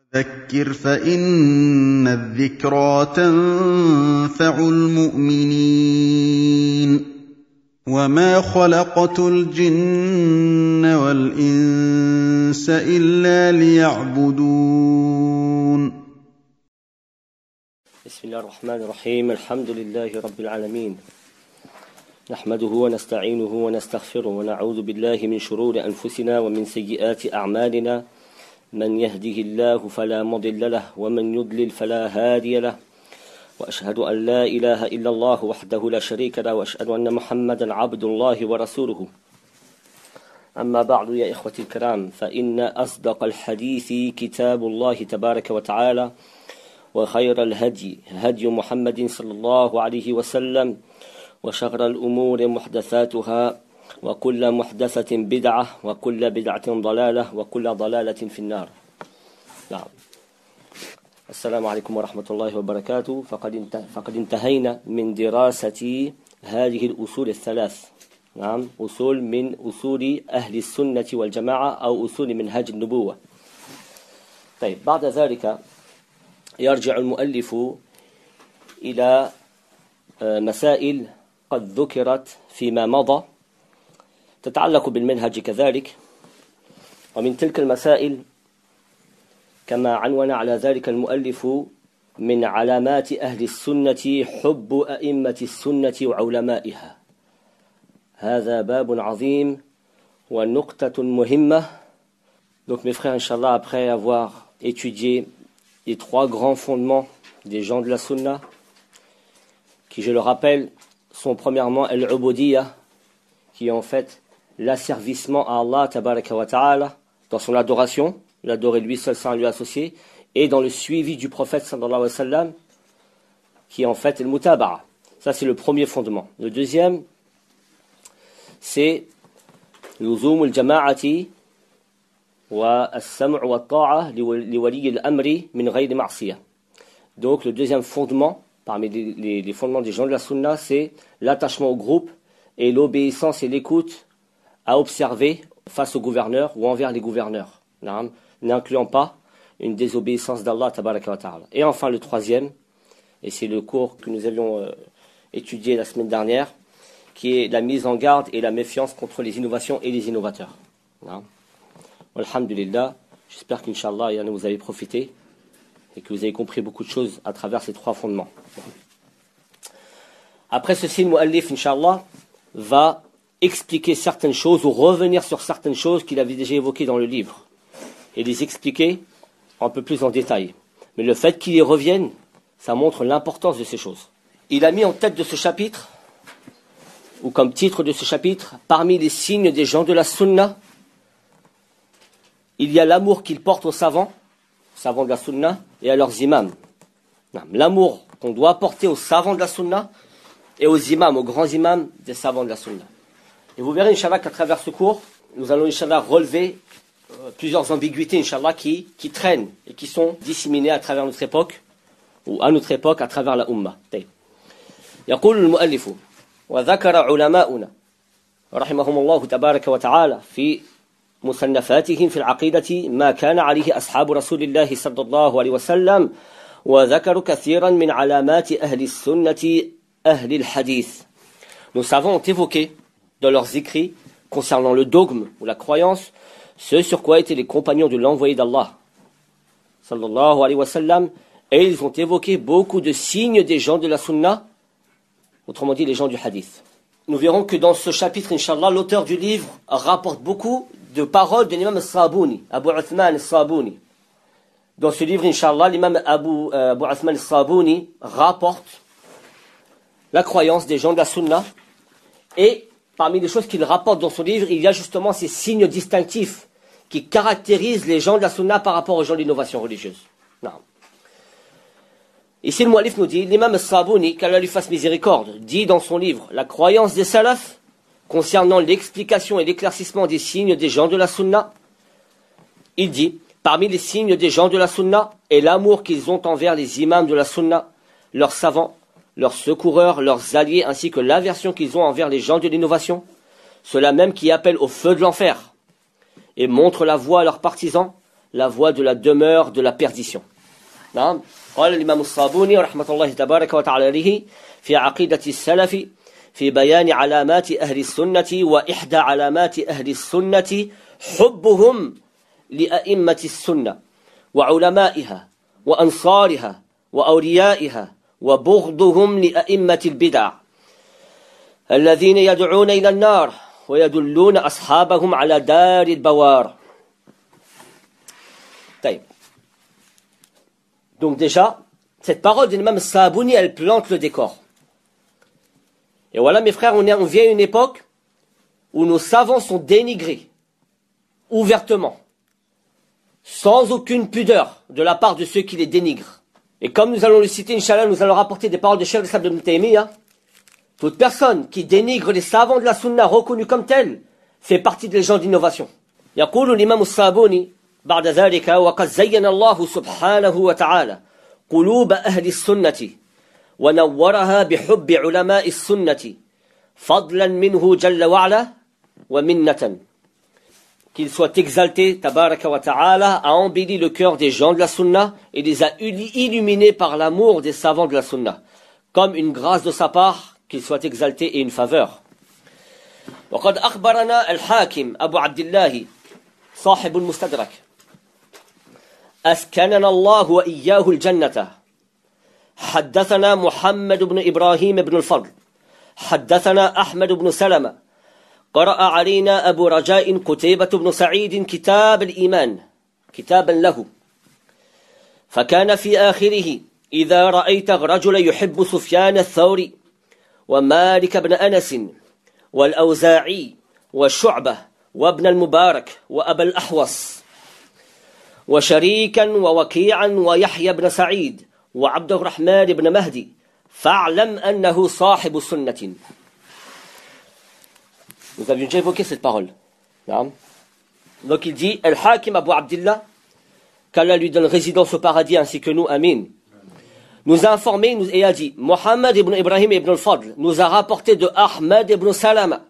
فذكر فإن الذكرى تنفع المؤمنين وما خلقت الجن والإنس إلا ليعبدون بسم الله الرحمن الرحيم. الحمد لله رب العالمين، نحمده ونستعينه ونستغفره ونعوذ بالله من شرور أنفسنا ومن سيئات أعمالنا، من يهده الله فلا مضل له ومن يضلل فلا هادي له، وأشهد أن لا إله إلا الله وحده لا شريك له، وأشهد أن محمدا عبد الله ورسوله. أما بعد يا إخوتي الكرام، فإن أصدق الحديث كتاب الله تبارك وتعالى، وخير الهدي هدي محمد صلى الله عليه وسلم، وشر الأمور محدثاتها، وكل محدثة بدعة، وكل بدعة ضلالة، وكل ضلالة في النار. نعم. السلام عليكم ورحمة الله وبركاته. فقد انتهينا من دراسة هذه الأصول الثلاث. نعم، أصول من أصول أهل السنة والجماعة، أو أصول منهج النبوة. طيب، بعد ذلك يرجع المؤلف إلى مسائل قد ذكرت فيما مضى تتعلق بالمنهج كذلك، ومن تلك المسائل كما عنون على ذلك المؤلف: من علامات أهل السنة حب أئمة السنة وعلمائها. هذا باب عظيم ونقطة مهمة. Donc mes frères, Inch'Allah, après avoir étudié les trois grands fondements des gens de la Sunna, qui, je le rappelle, sont premièrement al-ubudiyya, qui est en fait l'asservissement à Allah tabaraka wa ta'ala dans son adoration, l'adorer lui seul sans lui associer, et dans le suivi du prophète sallallahu alayhi wa sallam, qui est en fait al-mutaba'a. Ça, c'est le premier fondement. Le deuxième, c'est luzum al-jama'ati wa as-sam' wa at-ta'a li wali al-amri min ghayri ma'siyah. Donc, le deuxième fondement parmi les fondements des gens de la Sunna, c'est l'attachement au groupe et l'obéissance et l'écoute à observer face au gouverneur ou envers les gouverneurs, n'incluant pas une désobéissance d'Allah tabaraka wa ta'ala. Et enfin le troisième, et c'est le cours que nous avions étudié la semaine dernière, qui est la mise en garde et la méfiance contre les innovations et les innovateurs. Alhamdulillah, j'espère qu'Inch'Allah vous avez profité et que vous avez compris beaucoup de choses à travers ces trois fondements. Après ceci, le mu'allif, Inch'Allah, va expliquer certaines choses ou revenir sur certaines choses qu'il avait déjà évoquées dans le livre et les expliquer un peu plus en détail. Mais le fait qu'il y revienne, ça montre l'importance de ces choses. Il a mis en tête de ce chapitre, ou comme titre de ce chapitre, parmi les signes des gens de la Sunna, il y a l'amour qu'ils portent aux savants de la Sunna, et à leurs imams. L'amour qu'on doit porter aux savants de la Sunna et aux imams, aux grands imams des savants de la Sunna. Et vous verrez, Inch'Allah, qu'à travers ce cours, nous allons, Inch'Allah, relever plusieurs ambiguïtés, Inch'Allah, qui traînent et qui sont disséminées à travers notre époque, ou à notre époque, à travers la Ummah. يقول المؤلف: وذكر علماؤنا رحمهم الله تبارك وتعالى في مصنفاتهم في العقيدة ما كان عليه أصحاب رسول الله صلى الله عليه وسلم، وذكروا كثيرا من علامات أهل السنة أهل الحديث. Nos savants ont évoqué dans leurs écrits concernant le dogme ou la croyance ce sur quoi étaient les compagnons de l'envoyé d'Allah sallallahu alayhi wa sallam, et ils ont évoqué beaucoup de signes des gens de la Sunna, autrement dit les gens du hadith. Nous verrons que dans ce chapitre, Inch'Allah, l'auteur du livre rapporte beaucoup de paroles de l'imam al-Sabuni, Abu Uthman al-Sabuni. Dans ce livre, Inch'Allah, l'imam Abu Uthman al-Sabuni rapporte la croyance des gens de la Sunna, et parmi les choses qu'il rapporte dans son livre, il y a justement ces signes distinctifs qui caractérisent les gens de la Sunna par rapport aux gens de l'innovation religieuse. Non. Ici, le mu'allif nous dit, l'imam al-Sabuni, qu'Allah lui fasse miséricorde, dit dans son livre la croyance des salafs concernant l'explication et l'éclaircissement des signes des gens de la Sunna. Il dit, parmi les signes des gens de la Sunna est l'amour qu'ils ont envers les imams de la Sunna, leurs savants, leurs secoureurs, leurs alliés, ainsi que l'aversion qu'ils ont envers les gens de l'innovation, ceux-là même qui appellent au feu de l'enfer et montrent la voie à leurs partisans, la voie de la demeure de la perdition. نعم. قال الإمام الصابوني رحمة الله تبارك وتعالى عليه في عقيدة السلف في بيان علامات أهل السنة وإحدى علامات أهل السنة حبهم لأئمة السنة وعلمائها وأنصارها وأوليائها وبغضهم لأئمة البدع الذين يدعون إلى النار ويدلون أصحابهم على دار البوار. طيب. Donc déjà, cette parole de l'imam Sahabouni, elle plante le décor. Et voilà mes frères, on vient à une époque où nos savants sont dénigrés, ouvertement, sans aucune pudeur de la part de ceux qui les dénigrent. Et comme nous allons le citer, Inch'Allah, nous allons rapporter des paroles de Cheikh al-Islam ibn Taymiyyah. Toute personne qui dénigre les savants de la sunna reconnus comme tels fait partie des gens d'innovation. يقول الإمام الصابوني بعد ذلك وقد زين الله سبحانه وتعالى قلوب أهل السنة ونورها بحب علماء السنة فضلا منه جل وعلا ومنة. Qu'il soit exalté, tabaraka wa ta'ala, a embelli le cœur des gens de la sunna et les a illuminés par l'amour des savants de la sunna, comme une grâce de sa part, qu'il soit exalté et une faveur. وقد أخبرنا الحاكم أبو عبد الله صاحب المستدرك أسكننا الله وإياه الجنة حدثنا محمد بن إبراهيم بن الفضل حدثنا أحمد بن سلمة قرأ علينا أبو رجاء قتيبة بن سعيد كتاب الإيمان كتابا له فكان في آخره إذا رأيت رجلا يحب سفيان الثوري ومالك بن أنس والأوزاعي وشعبة وابن المبارك وأبا الأحوص وشريكا ووكيعا ويحيى بن سعيد وعبد الرحمن بن مهدي فاعلم أنه صاحب سنة. Nous avions déjà évoqué cette parole. Donc il dit Al-Hakim Abu Abdillah, qu'Allah lui donne résidence au paradis ainsi que nous, Amin, nous a informé et a dit Mohammed ibn Ibrahim ibn al-Fadl nous a rapporté de Ahmed ibn Salama,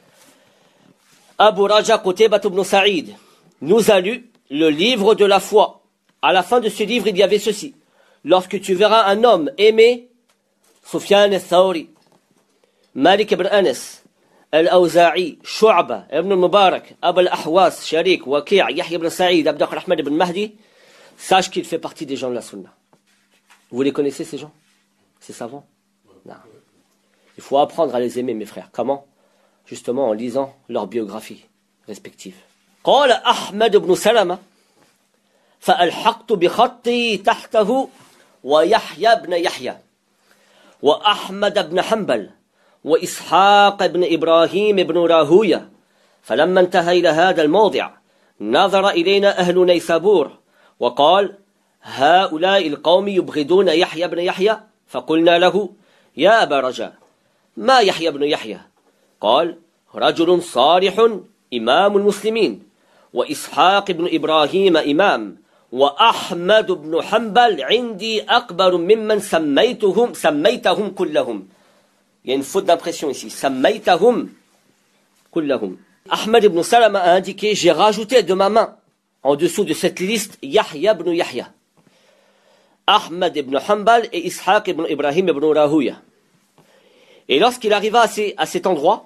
Abu Raja Qutayba ibn Sa'id nous a lu le livre de la foi. À la fin de ce livre, il y avait ceci: lorsque tu verras un homme aimer Sufyan al-Thawri, Malik ibn Anas, Al-Awza'i, Shu'ba, Ibn al-Mubarak, Abu al-Ahwas, Sharik, Waki' Yahya ibn Sa'id, Abd al-Rahman ibn Mahdi, sache qu'il fait partie des gens de la Sunna. Vous les connaissez ces gens? Ces savants? Non. Il faut apprendre à les aimer, mes frères. Comment? Justement en lisant leurs biographies respectives. قال أحمد بن سلمة فألحقت بخطي تحته ويحيى بن يحيى وأحمد بن حنبل وإسحاق بن إبراهيم بن راهوية فلما انتهى إلى هذا الموضع نظر إلينا أهل نيسابور وقال هؤلاء القوم يبغضون يحيى بن يحيى فقلنا له يا أبا رجاء ما يحيى بن يحيى؟ قال رجل صالح إمام المسلمين وإسحاق بن إبراهيم إمام وأحمد بن حنبل عندي أكبر ممن سميتهم كلهم. Il y a une faute d'impression ici. سميتهم كلهم. Ahmed ibn Salama a indiqué, j'ai rajouté de ma main en dessous de cette liste Yahya ibn Yahya, Ahmed ibn Hanbal et Ishaq ibn Ibrahim ibn Rahuya. Et lorsqu'il arriva à cet endroit,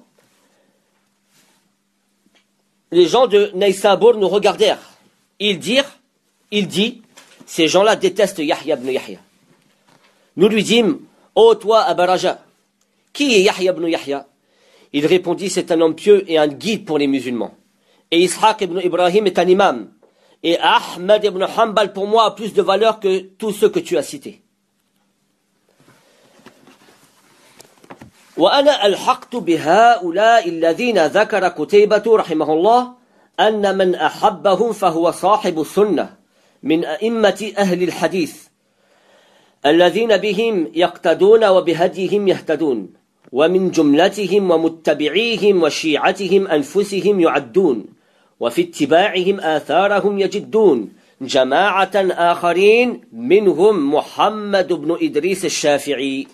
les gens de Naysabur nous regardèrent. Il dit, ces gens-là détestent Yahya ibn Yahya. Nous lui dîmes, ô toi, Aba Raja, qui est Yahya ibn Yahya? Il répondit, c'est un homme pieux et un guide pour les musulmans. Et Ishaq ibn Ibrahim est un imam. Et Ahmed ibn Hanbal pour moi a plus de valeur que tous ceux que tu as cités. وأنا ألحقت بهؤلاء الذين ذكر قتيبة رحمه الله أن من أحبهم فهو صاحب السنة من أئمة أهل الحديث الذين بهم يقتدون وبهديهم يهتدون ومن جملتهم ومتبعيهم وشيعتهم أنفسهم يعدون وفي اتباعهم آثارهم يجدون جماعة آخرين منهم محمد بن إدريس الشافعي.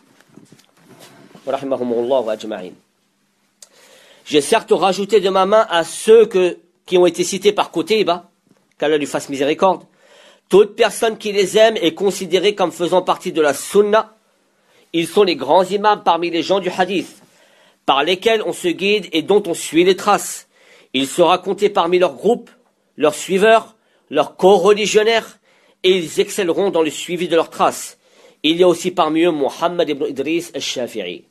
J'ai certes rajouté de ma main à ceux qui ont été cités par Qutayba, qu'Allah lui fasse miséricorde, toute personne qui les aime est considérée comme faisant partie de la sunna. Ils sont les grands imams parmi les gens du hadith, par lesquels on se guide et dont on suit les traces. Ils seront comptés parmi leur groupe, leurs suiveurs, leurs co-religionnaires, et ils excelleront dans le suivi de leurs traces. Il y a aussi parmi eux Muhammad ibn Idris al-Shafi'i.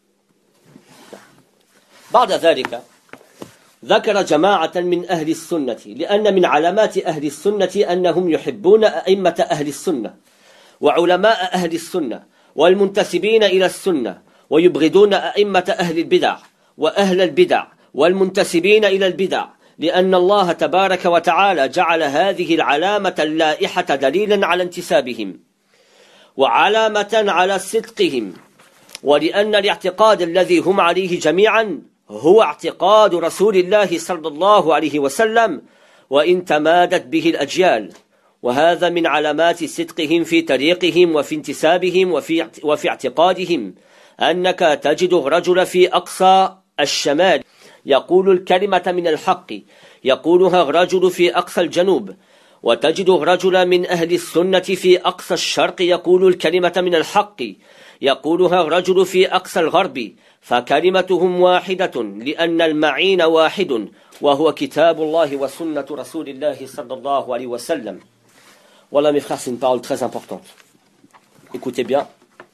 بعد ذلك ذكر جماعة من أهل السنة لأن من علامات أهل السنة أنهم يحبون أئمة أهل السنة وعلماء أهل السنة والمنتسبين إلى السنة ويبغضون أئمة أهل البدع وأهل البدع والمنتسبين إلى البدع لأن الله تبارك وتعالى جعل هذه العلامة اللائحة دليلا على انتسابهم وعلامة على صدقهم ولأن الاعتقاد الذي هم عليه جميعا هو اعتقاد رسول الله صلى الله عليه وسلم وإن تمادت به الأجيال وهذا من علامات صدقهم في طريقهم وفي انتسابهم وفي اعتقادهم أنك تجد الرجل في أقصى الشمال يقول الكلمة من الحق يقولها الرجل في أقصى الجنوب وتجد الرجل من أهل السنة في أقصى الشرق يقول الكلمة من الحق يقولها الرجل في أقصى الغرب فكلمتهم واحدة لأن المعين واحد وهو كتاب الله وسنة رسول الله صلى الله عليه وسلم. Voilà mes frères, c'est une parole très importante. Écoutez bien.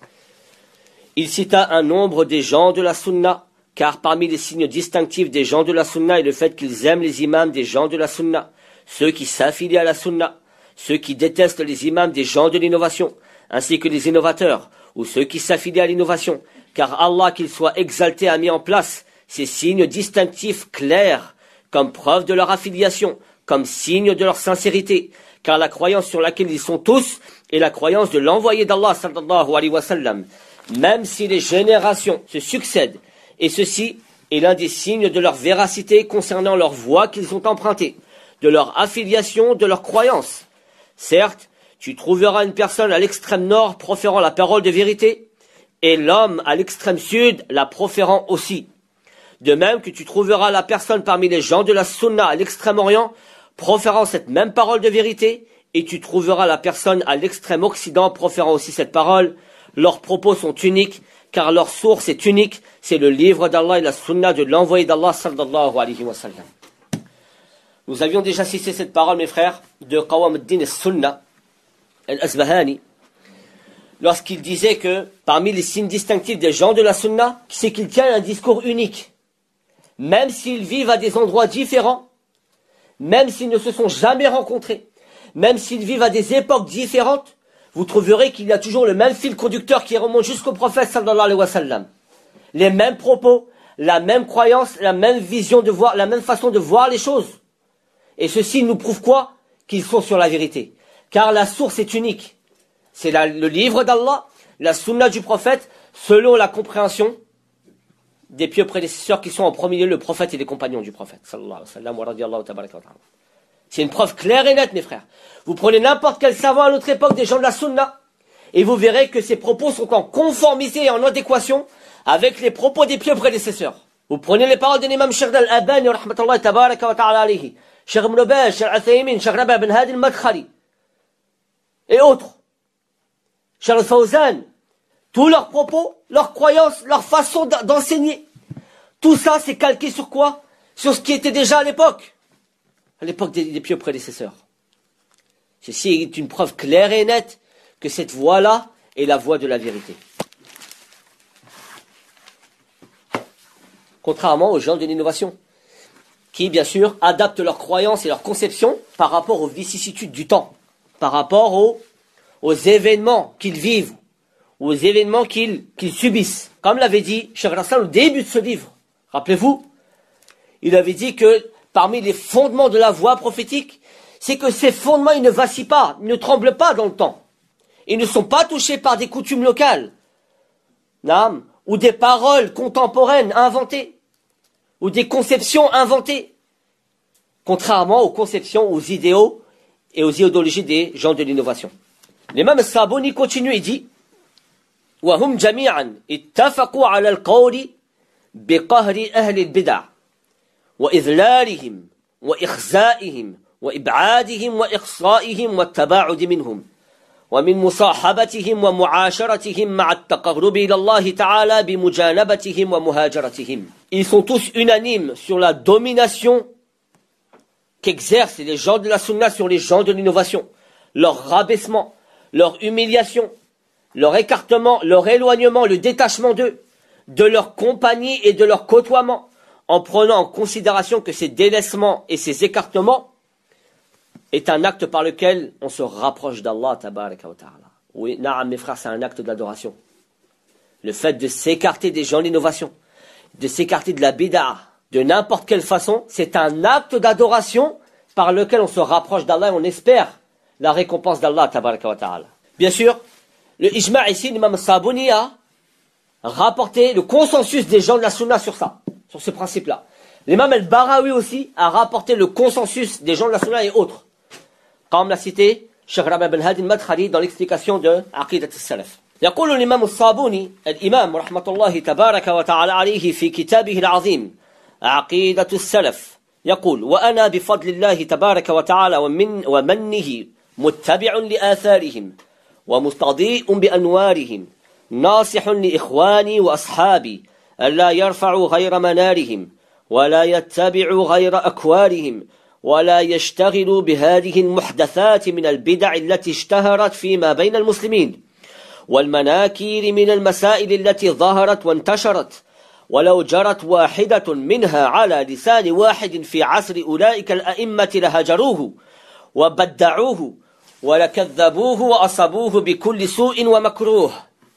Il cita un nombre des gens de la sunna, car parmi les signes distinctifs des gens de la sunna est le fait qu'ils aiment les imams des gens de la sunna, ceux qui s'affilient à la sunna, ceux qui détestent les imams des gens de l'innovation, ainsi que les innovateurs, ou ceux qui s'affilient à l'innovation, car Allah, qu'il soit exalté, a mis en place ces signes distinctifs clairs, comme preuve de leur affiliation, comme signe de leur sincérité, car la croyance sur laquelle ils sont tous est la croyance de l'envoyé d'Allah sallallahu alayhi wa sallam, même si les générations se succèdent, et ceci est l'un des signes de leur véracité concernant leur voie qu'ils ont empruntée, de leur affiliation, de leur croyance. Certes, tu trouveras une personne à l'extrême nord proférant la parole de vérité, et l'homme à l'extrême sud la proférant aussi. De même que tu trouveras la personne parmi les gens de la sunna à l'extrême orient proférant cette même parole de vérité, et tu trouveras la personne à l'extrême occident proférant aussi cette parole. Leurs propos sont uniques, car leur source est unique, c'est le livre d'Allah et la sunna de l'envoyé d'Allah sallallahu alayhi wa sallam. Nous avions déjà cité cette parole, mes frères, de Qawam al-Din al-Sunna al-Asbahani, lorsqu'il disait que parmi les signes distinctifs des gens de la sunna, c'est qu'ils tiennent un discours unique. Même s'ils vivent à des endroits différents, même s'ils ne se sont jamais rencontrés, même s'ils vivent à des époques différentes, vous trouverez qu'il y a toujours le même fil conducteur qui remonte jusqu'au prophète sallallahu alayhi wa sallam. Les mêmes propos, la même croyance, la même vision de voir, la même façon de voir les choses. Et ceci nous prouve quoi? Qu'ils sont sur la vérité. Car la source est unique. C'est le livre d'Allah, la sunna du prophète, selon la compréhension des pieux prédécesseurs qui sont en premier lieu le prophète et les compagnons du prophète. C'est une preuve claire et nette, mes frères. Vous prenez n'importe quel savant à notre époque des gens de la sunna, et vous verrez que ces propos sont en conformité et en adéquation avec les propos des pieux prédécesseurs. Vous prenez les paroles de l'imam Cheikh al-Albani, rahmatullahi tabaraka wa ta'ala alayhi, Cheikh Ibn Baz, Cheikh Al-Uthaymin, Cheikh Rabi' ibn Hadi al-Madkhali, et autres. Cheikh Al-Fawzan, tous leurs propos, leurs croyances, leur façon d'enseigner, tout ça c'est calqué sur quoi? Sur ce qui était déjà à l'époque des pieux prédécesseurs. Ceci est une preuve claire et nette que cette voie-là est la voie de la vérité. Contrairement aux gens de l'innovation, qui bien sûr adaptent leurs croyances et leurs conceptions par rapport aux vicissitudes du temps, par rapport aux événements qu'ils vivent, aux événements qu'ils subissent. Comme l'avait dit Cheikh Rassan au début de ce livre, rappelez-vous, il avait dit que parmi les fondements de la voie prophétique, c'est que ces fondements, ils ne vacillent pas, ils ne tremblent pas dans le temps. Ils ne sont pas touchés par des coutumes locales, ou des paroles contemporaines inventées, ou des conceptions inventées, contrairement aux conceptions, aux idéaux et aux idéologies des gens de l'innovation. L'imam Sabuni continue et dit وهم جميعا اتفقوا على القول بقهر أهل البدع وإذلالهم وإخزائهم وإبعادهم وإقصائهم والتباعد منهم ومن مصاحبتهم ومعاشرتهم مع التقرب إلى الله تعالى بمجانبتهم ومهاجرتهم. Ils sont tous unanimes sur la domination qu'exercent les gens de la sunna sur les gens de l'innovation, leur rabaissement, leur humiliation, leur écartement, leur éloignement, le détachement d'eux, de leur compagnie et de leur côtoiement, en prenant en considération que ces délaissements et ces écartements est un acte par lequel on se rapproche d'Allah tabaraka wa ta'ala. Oui, na'am, mes frères, c'est un acte d'adoration. Le fait de s'écarter des gens de l'innovation, de s'écarter de la bid'a, de n'importe quelle façon, c'est un acte d'adoration par lequel on se rapproche d'Allah et on espère la récompense d'Allah tabaraka wa ta'ala. Bien sûr, le ijma' ici, l'imam Sabuni a rapporté le consensus des gens de la sunna sur ça, sur ce principe-là. L'imam al-Barawi aussi a rapporté le consensus des gens de la sunna et autres. Comme l'a cité Cheikh Rabi' ben Hadi al-Madkhali dans l'explication de Aqidat al-Salaf. يقول الإمام الصابوني الإمام رحمة الله تبارك وتعالى عليه في كتابه العظيم عقيدة السلف يقول وأنا بفضل الله تبارك وتعالى ومنه متبع لآثارهم ومستضيء بأنوارهم ناصح لإخواني وأصحابي ألا يرفعوا غير منارهم ولا يتبعوا غير أكوارهم ولا يشتغلوا بهذه المحدثات من البدع التي اشتهرت فيما بين المسلمين والمناكير من المسائل التي ظهرت وانتشرت ولو جرت واحدة منها على لسان واحد في عصر أولئك الأئمة لهجروه وبدعوه ولكذبوه وأصبوه بكل سوء ومكروه.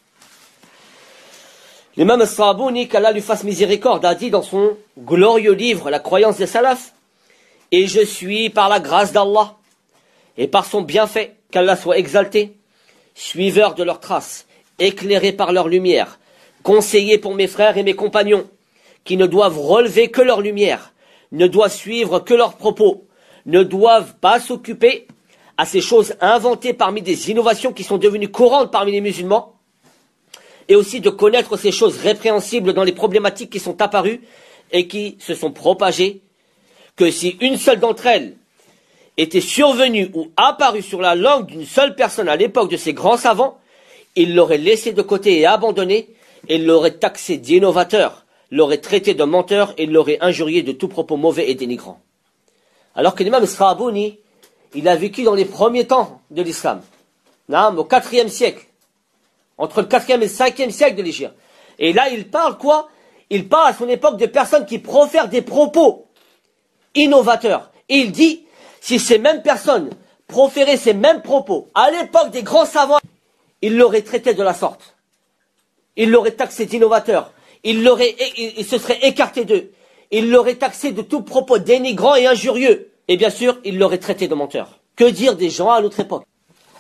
L'imam al-Sabouni, qu'Allah lui fasse miséricorde, a dit dans son glorieux livre La croyance des salafs, et je suis par la grâce d'Allah et par son bienfait, qu'Allah soit exalté, suiveur de leurs traces, éclairé par leur lumière, conseiller pour mes frères et mes compagnons, qui ne doivent relever que leur lumière, ne doivent suivre que leurs propos, ne doivent pas s'occuper à ces choses inventées parmi des innovations qui sont devenues courantes parmi les musulmans, et aussi de connaître ces choses répréhensibles dans les problématiques qui sont apparues et qui se sont propagées, que si une seule d'entre elles était survenue ou apparue sur la langue d'une seule personne à l'époque de ces grands savants, il l'aurait laissé de côté et abandonné, et l'aurait taxé d'innovateur, l'aurait traité de menteur et l'aurait injurié de tout propos mauvais et dénigrant. Alors que l'imam Sabouni, il a vécu dans les premiers temps de l'islam, au IVe siècle, entre le 4e et le 5e siècle de l'Hégire. Et là, il parle quoi? Il parle à son époque de personnes qui profèrent des propos innovateurs. Et il dit, si ces mêmes personnes proféraient ces mêmes propos à l'époque des grands savants, il l'aurait traité de la sorte. Il l'aurait taxé d'innovateur. Il se serait écarté d'eux. Il l'aurait taxé de tout propos dénigrant et injurieux. Et bien sûr, il l'aurait traité de menteur. Que dire des gens à notre époque?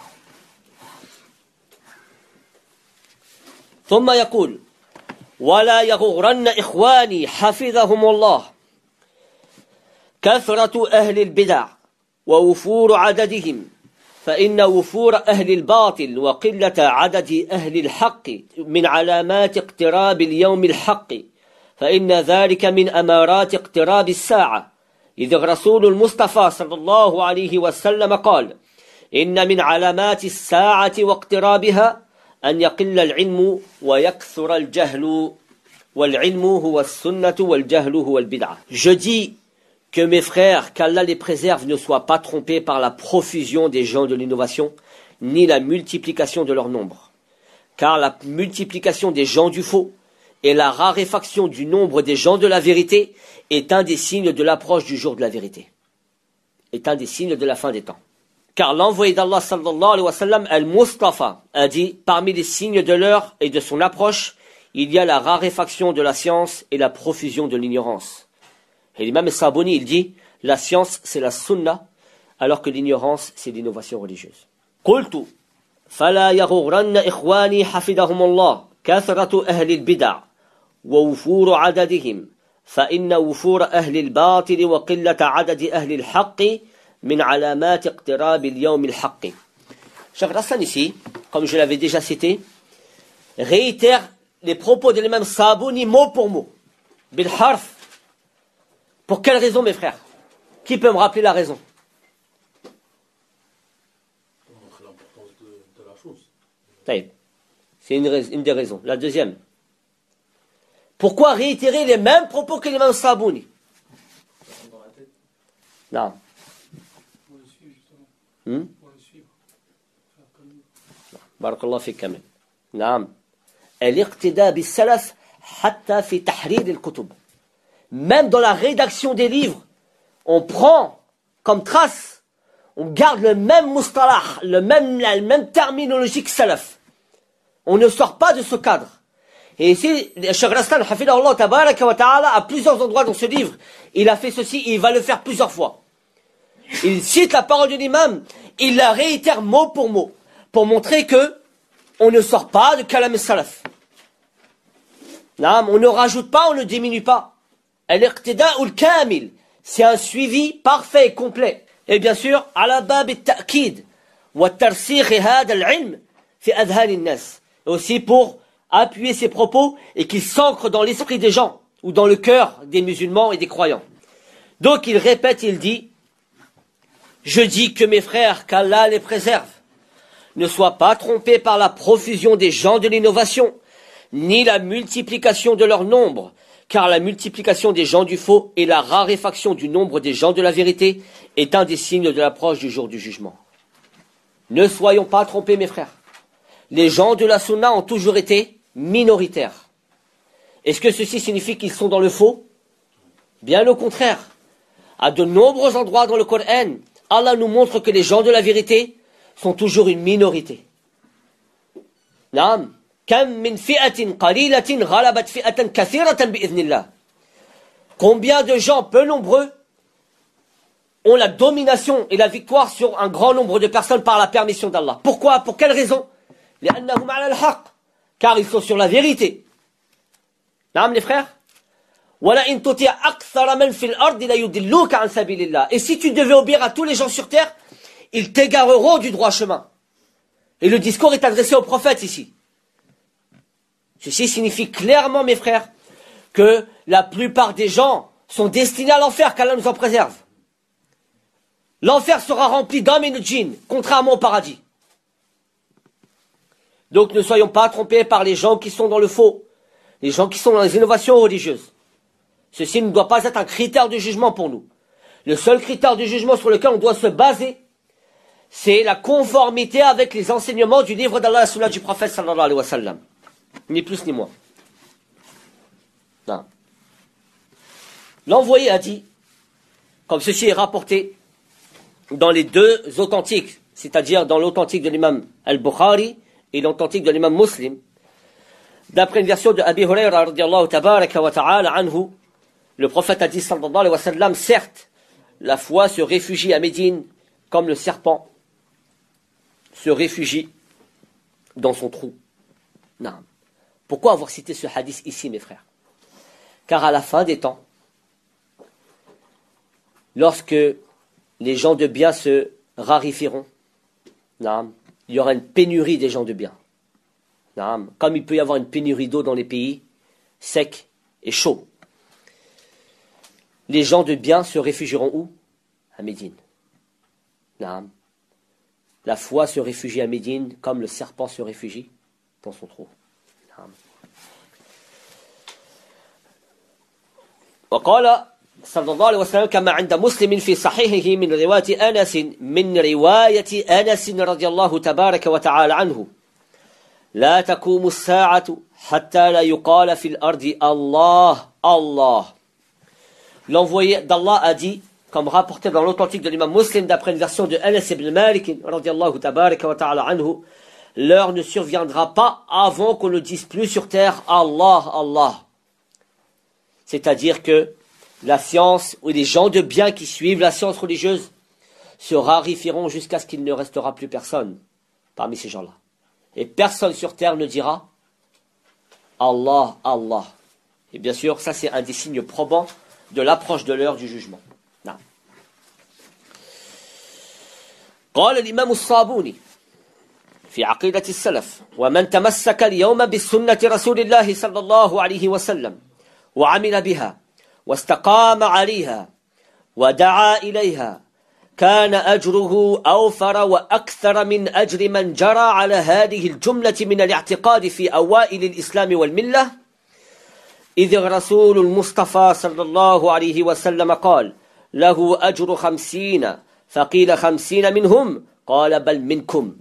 ثم يقول ولا يغرن إخواني حفظهم الله كثرة أهل البدع ووفور عددهم فإن وفور أهل الباطل وقلة عدد أهل الحق من علامات اقتراب اليوم الحق فإن ذلك من أمارات اقتراب الساعة إذ الرسول المصطفى صلى الله عليه وسلم قال إن من علامات الساعة واقترابها أن يقل العلم ويكثر الجهل والعلم هو السنة والجهل هو البدعة. Je dis que mes frères, qu'Allah les préserve, ne soient pas trompés par la profusion des gens de l'innovation, ni la multiplication de leur nombre. Car la multiplication des gens du faux et la raréfaction du nombre des gens de la vérité est un des signes de l'approche du jour de la vérité, est un des signes de la fin des temps. Car l'envoyé d'Allah sallallahu alayhi wa sallam, al-Mustafa, a dit, parmi les signes de l'heure et de son approche, il y a la raréfaction de la science et la profusion de l'ignorance. Et l'imam Sabouni, il dit, la science c'est la sunna, alors que l'ignorance c'est l'innovation religieuse. قلت فلا يغرن إخواني حفظهم الله كثرة أهل البدع ووفور عددهم فإن وفور أهل الباطل وقلة عدد أهل الحق من علامات اقتراب اليوم الحق. Cheikh Hassan ici, comme je l'avais déjà cité, réitère les propos de l'imam Sabouni mot pour mot. Bil harf. Pour quelle raison, mes frères? Qui peut me rappeler la raison? C'est une des raisons. La deuxième. Pourquoi réitérer les mêmes propos que l'imam Sabouni? Non. Pour le suivre, justement. Pour le suivre. Faire comme nous. Barakallah fi kamil. نعم. الاقتداء بالسلف حتى في تحرير الكتب. Même dans la rédaction des livres, on prend comme trace, on garde le même mustalah, la même terminologie que salaf. On ne sort pas de ce cadre. Et ici, Cheikh Raslan, hafidahullah tabaraka wa ta'ala, à plusieurs endroits dans ce livre, il a fait ceci, il va le faire plusieurs fois. Il cite la parole de l'imam, il la réitère mot pour montrer que on ne sort pas de kalam salaf. On ne rajoute pas, on ne diminue pas. Al-iqtida'ul kamil, c'est un suivi parfait et complet. Et bien sûr, ala bab at-ta'kid wa tarsikh hada al-ilm fi adhan an-nas. Aussi pour appuyer ses propos et qu'ils s'ancrent dans l'esprit des gens ou dans le cœur des musulmans et des croyants. Donc il répète, il dit: je dis que mes frères, qu'Allah les préserve, ne soient pas trompés par la profusion des gens de l'innovation, ni la multiplication de leur nombre, car la multiplication des gens du faux et la raréfaction du nombre des gens de la vérité est un des signes de l'approche du jour du jugement. Ne soyons pas trompés, mes frères. Les gens de la sunna ont toujours été minoritaires. Est-ce que ceci signifie qu'ils sont dans le faux? Bien au contraire. À de nombreux endroits dans le Coran, Allah nous montre que les gens de la vérité sont toujours une minorité. Naam. Combien de gens peu nombreux ont la domination et la victoire sur un grand nombre de personnes par la permission d'Allah? Pourquoi? Pour quelle raison? Car ils sont sur la vérité. Naam, les frères. Et si tu devais obéir à tous les gens sur terre, ils t'égareront du droit chemin. Et le discours est adressé au prophète ici. Ceci signifie clairement, mes frères, que la plupart des gens sont destinés à l'enfer, qu'Allah nous en préserve. L'enfer sera rempli d'hommes et de djinns, contrairement au paradis. Donc ne soyons pas trompés par les gens qui sont dans le faux, les gens qui sont dans les innovations religieuses. Ceci ne doit pas être un critère de jugement pour nous. Le seul critère de jugement sur lequel on doit se baser, c'est la conformité avec les enseignements du livre d'Allah et la sunna du prophète sallallahu alayhi wa sallam. Ni plus ni moins. Non. L'envoyé a dit, comme ceci est rapporté dans les deux authentiques, c'est-à-dire dans l'authentique de l'imam al-Bukhari et l'authentique de l'imam Muslim, d'après une version de Abi Hurayra radiyallahu tabaraka wa ta'ala anhu, le prophète a dit sallallahu alayhi wa sallam, certes, la foi se réfugie à Médine comme le serpent se réfugie dans son trou. Non. Pourquoi avoir cité ce hadith ici, mes frères? Car à la fin des temps, lorsque les gens de bien se raréfieront, non, il y aura une pénurie des gens de bien. Non, comme il peut y avoir une pénurie d'eau dans les pays secs et chauds. Les gens de bien se réfugieront où? À Médine. Non. La foi se réfugie à Médine comme le serpent se réfugie dans son trou. وقال صلى الله عليه وسلم كما عند مسلم في صحيحه من رواية أنس رضي الله تبارك وتعالى عنه لا تقوم الساعة حتى لا يقال في الأرض الله الله. L'envoyé d'Allah a dit, comme rapporté dans l'authentique de l'imam Muslim d'après une version de Anas ibn Malik radiyallahu tabaraka wa ta'ala anhu, l'heure ne surviendra pas avant qu'on ne dise plus sur terre Allah, Allah. C'est-à-dire que la science ou les gens de bien qui suivent la science religieuse se raréfieront jusqu'à ce qu'il ne restera plus personne parmi ces gens-là. Et personne sur terre ne dira Allah, Allah. Et bien sûr, ça c'est un des signes probants de l'approche de l'heure du jugement. Non. قال الإمام الصابوني في عقيدة السلف ومن تمسك اليوم بسنة رسول الله صلى الله عليه وسلم وعمل بها واستقام عليها ودعا إليها كان أجره أوفر وأكثر من أجر من جرى على هذه الجملة من الاعتقاد في أوائل الإسلام والملة إذ الرسول المصطفى صلى الله عليه وسلم قال له أجر 50 فقيل 50 منهم قال بل منكم.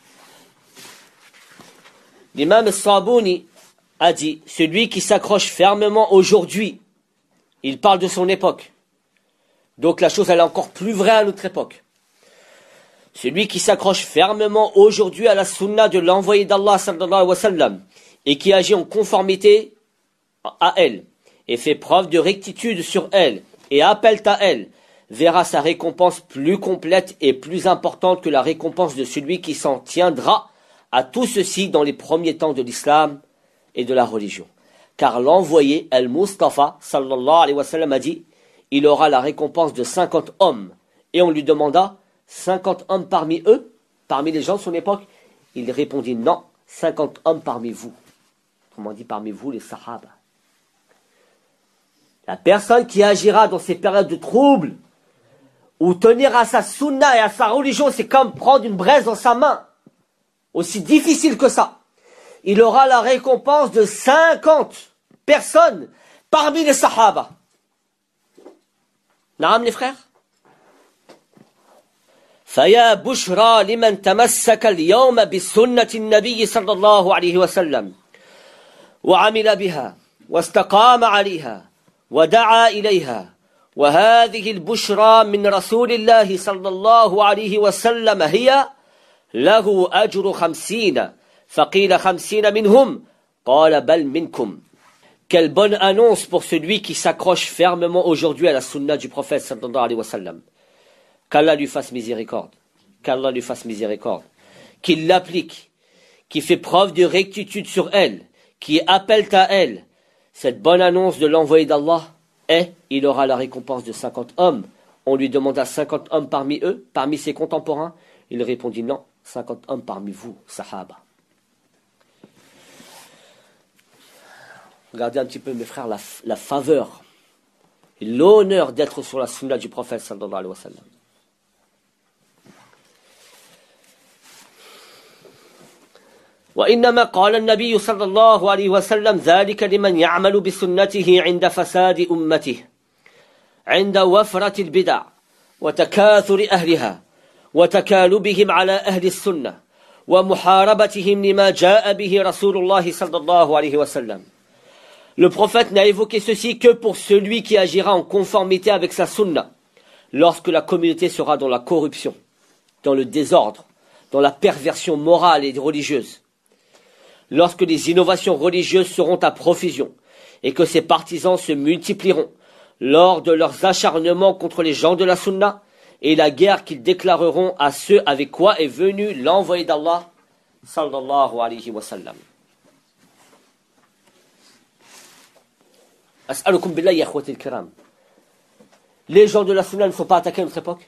L'imam al-Sabouni a dit, celui qui s'accroche fermement aujourd'hui, il parle de son époque. Donc la chose elle est encore plus vraie à notre époque. Celui qui s'accroche fermement aujourd'hui à la sunna de l'envoyé d'Allah sallallahu alayhi wa sallam et qui agit en conformité à elle et fait preuve de rectitude sur elle et appelle à elle, verra sa récompense plus complète et plus importante que la récompense de celui qui s'en tiendra à tout ceci dans les premiers temps de l'islam et de la religion. Car l'envoyé, Al-Mustafa, sallallahu alayhi wa sallam, a dit, il aura la récompense de 50 hommes. Et on lui demanda, 50 hommes parmi eux, parmi les gens de son époque? Il répondit, non, 50 hommes parmi vous. Comment dit parmi vous, les sahaba? La personne qui agira dans ces périodes de troubles, ou tenir à sa sunna et à sa religion, c'est comme prendre une braise dans sa main. Aussi difficile que ça. Il aura la récompense de 50 personnes parmi les sahaba. Naam les frères. فيا بشرى لمن تمسك اليوم بسنة النبي صلى الله عليه وسلم وعمل بها واستقام عليها ودعا إليها وهذه البشرى من رسول الله صلى الله عليه وسلم هي له أجر 50 فقيل 50 منهم قال بل منكم. Quelle bonne annonce pour celui qui s'accroche fermement aujourd'hui à la sunna du prophète sallallahu alayhi wa sallam. Qu'Allah lui fasse miséricorde. Qu'Allah lui fasse miséricorde. Qu'il l'applique. Qui fait preuve de rectitude sur elle. Qui appelle à elle. Cette bonne annonce de l'envoyé d'Allah est, il aura la récompense de 50 hommes. On lui demanda 50 hommes parmi eux, parmi ses contemporains. Il répondit non, 50 hommes parmi vous, sahaba. Regardez un petit peu, mes frères, la faveur et l'honneur d'être sur la sunna du prophète sallallahu alayhi wa sallam. وإنما قال النبي صلى الله عليه وسلم ذلك لمن يعمل بسنته عند فساد أمته عند وفرة البدع وتكاثر أهلها وتكالبهم على أهل السنة ومحاربتهم لما جاء به رسول الله صلى الله عليه وسلم. Le prophète n'a évoqué ceci que pour celui qui agira en conformité avec sa sunna, lorsque la communauté sera dans la corruption, dans le désordre, dans la perversion morale et religieuse, lorsque les innovations religieuses seront à profusion, et que ses partisans se multiplieront, lors de leurs acharnements contre les gens de la sunna, et la guerre qu'ils déclareront à ceux avec quoi est venu l'envoyé d'Allah, sallallahu alayhi wa sallam. As'alukum billahi ya akhwati al-kiram. Les gens de la sunna ne sont pas attaqués à notre époque?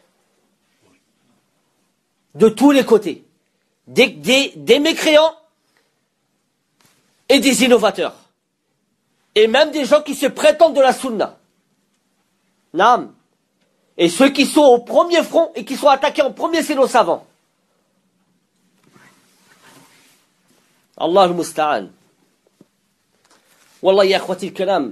De tous les côtés. Des mécréants et des innovateurs. Et même des gens qui se prétendent de la sunna. Naam. Et ceux qui sont au premier front et qui sont attaqués en premier, c'est nos savants. Allah al-musta'an. Wallah ya akhwati al-kiram.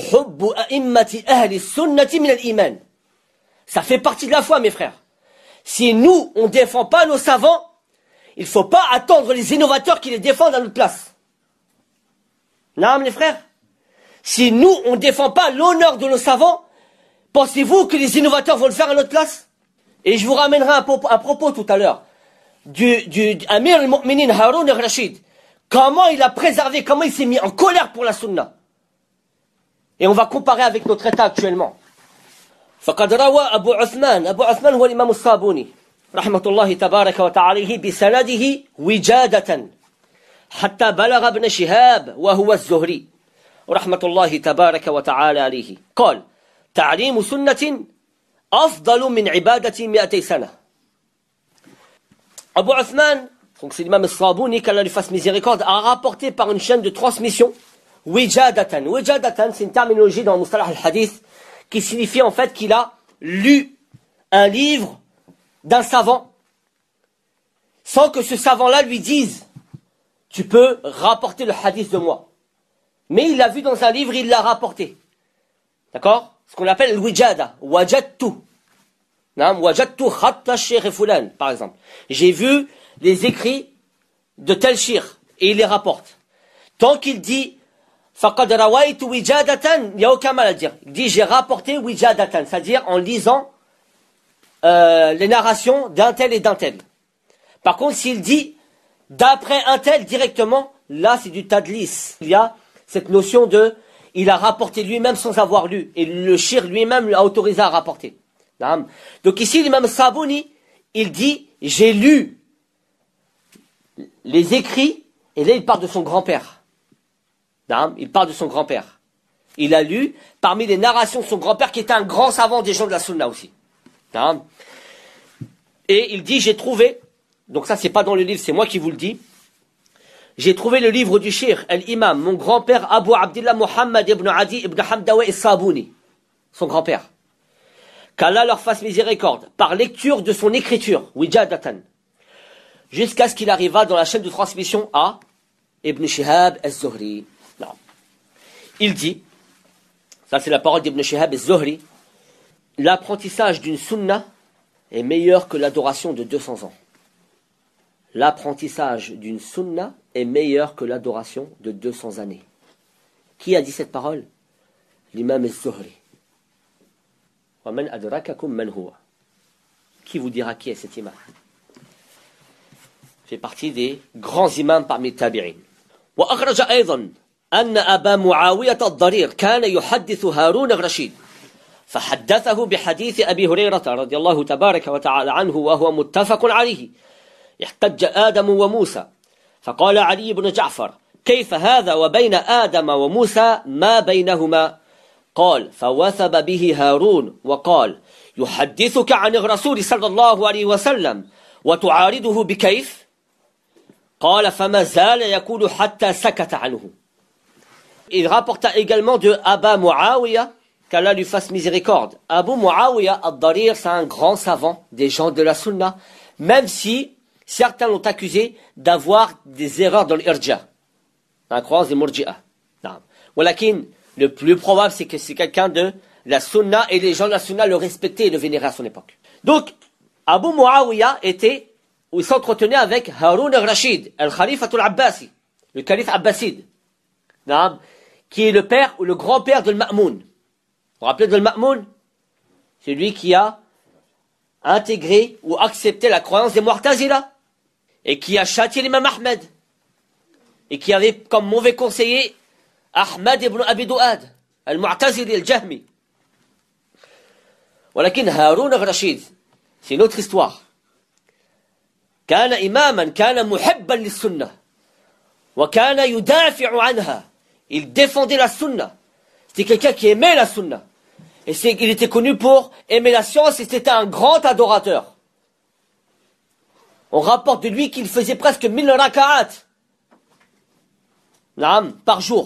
Ça fait partie de la foi, mes frères. Si nous, on ne défend pas nos savants, il ne faut pas attendre les innovateurs qui les défendent à notre place. Non, les frères. Si nous, on ne défend pas l'honneur de nos savants, pensez-vous que les innovateurs vont le faire à notre place? Et je vous ramènerai à propos tout à l'heure du Amir al-Mu'minin Haroun al-Rashid. Comment il a préservé, comment il s'est mis en colère pour la sunna. Et on va comparer avec notre état actuellement. فقد روى أبو عثمان هو الإمام الصابوني رحمة الله تبارك وتعالى بسنده وجادة حتى بلغ ابن شهاب وهو الزهري رحمة الله تبارك وتعالى عليه قال تعليم سنة أفضل من عبادة 200 سنة. Abu Uthman, donc c'est l'imam al-Sabouni, qu'Allah lui fasse miséricorde, a rapporté par une chaîne de transmission Wijadatan. Wijadatan, c'est une terminologie dans le Mustalah al-Hadith qui signifie en fait qu'il a lu un livre d'un savant, sans que ce savant-là lui dise « Tu peux rapporter le hadith de moi ». Mais il l'a vu dans un livre, il l'a rapporté. D'accord? Ce qu'on appelle l'wijada, wajadtu. Wajadtu khatta shaykh fulan, par exemple. J'ai vu les écrits de tel shir, et il les rapporte. Tant qu'il dit faqad rawaitu wijadatan, il n'y a aucun mal à dire. Il dit j'ai rapporté wijadatan, c'est-à-dire en lisant les narrations d'un tel et d'un tel. Par contre, s'il dit d'après un tel directement, là c'est du tadlis. Il y a cette notion de il a rapporté lui-même sans avoir lu, et le shir lui-même l'a autorisé à rapporter. Donc ici l'imam Sabouni, il dit j'ai lu les écrits, et là il parle de son grand-père. Il parle de son grand-père. Il a lu parmi les narrations de son grand-père qui était un grand savant des gens de la sunna aussi. Et il dit j'ai trouvé, donc ça c'est pas dans le livre, c'est moi qui vous le dis, j'ai trouvé le livre du shir, al-imam, mon grand-père Abu Abdillah Muhammad ibn Adi ibn Hamdawi Sabouni, son grand-père. Qu'Allah leur fasse miséricorde, par lecture de son écriture, wijadatan, jusqu'à ce qu'il arriva dans la chaîne de transmission à Ibn Shihab al-Zuhri. Il dit, ça c'est la parole d'Ibn Shihab al-Zuhri, l'apprentissage d'une sunna est meilleur que l'adoration de 200 ans. L'apprentissage d'une sunna est meilleur que l'adoration de 200 années. Qui a dit cette parole? L'imam al-Zuhri. Qui vous dira qui est cet imam? Fait partie des grands imams parmi les tabi'in. وأخرج أيضا أن أبا معاوية الضرير كان يحدث هارون الرشيد فحدثه بحديث أبي هريرة رضي الله تبارك وتعالى عنه وهو متفق عليه احتج آدم وموسى فقال علي بن جعفر كيف هذا وبين آدم وموسى ما بينهما قال فوثب به هارون وقال يحدثك عن الرسول صلى الله عليه وسلم وتعارضه بكيف قال فما زال يقول حتى سكت عنه. Il rapporta également de Aba Muawiya, qu'Allah lui fasse miséricorde. Abu Muawiya al-Darir, c'est un grand savant des gens de la sunna, même si certains l'ont accusé d'avoir des erreurs dans l'irja, la croyance des murji'ah. Walakin, le plus probable, c'est que c'est quelqu'un de la sunna, et les gens de la sunna le respectaient et le vénéraient à son époque. Donc, Abu Muawiya était, ou il s'entretenait avec Haroun al-Rashid, al-Khalifatul Abbasi, le calife abbaside, qui est le père ou le grand-père de l'Ma'moun. Vous vous rappelez de l'Ma'moun? C'est lui qui a intégré ou accepté la croyance des Mu'tazila, et qui a châtié l'imam Ahmed, et qui avait comme mauvais conseiller Ahmad ibn Abi Du'ad, al-Mu'tazili, al-Jahmi. ولكن هارون الرشيد, c'est une autre histoire. كان إماما كان محبا للسنة وكان يدافع عنها. Il défendait la sunna. C'était quelqu'un qui aimait la sunna. Et il était connu pour aimer la science, et c'était un grand adorateur. On rapporte de lui qu'il faisait presque 1000 raka'at par jour.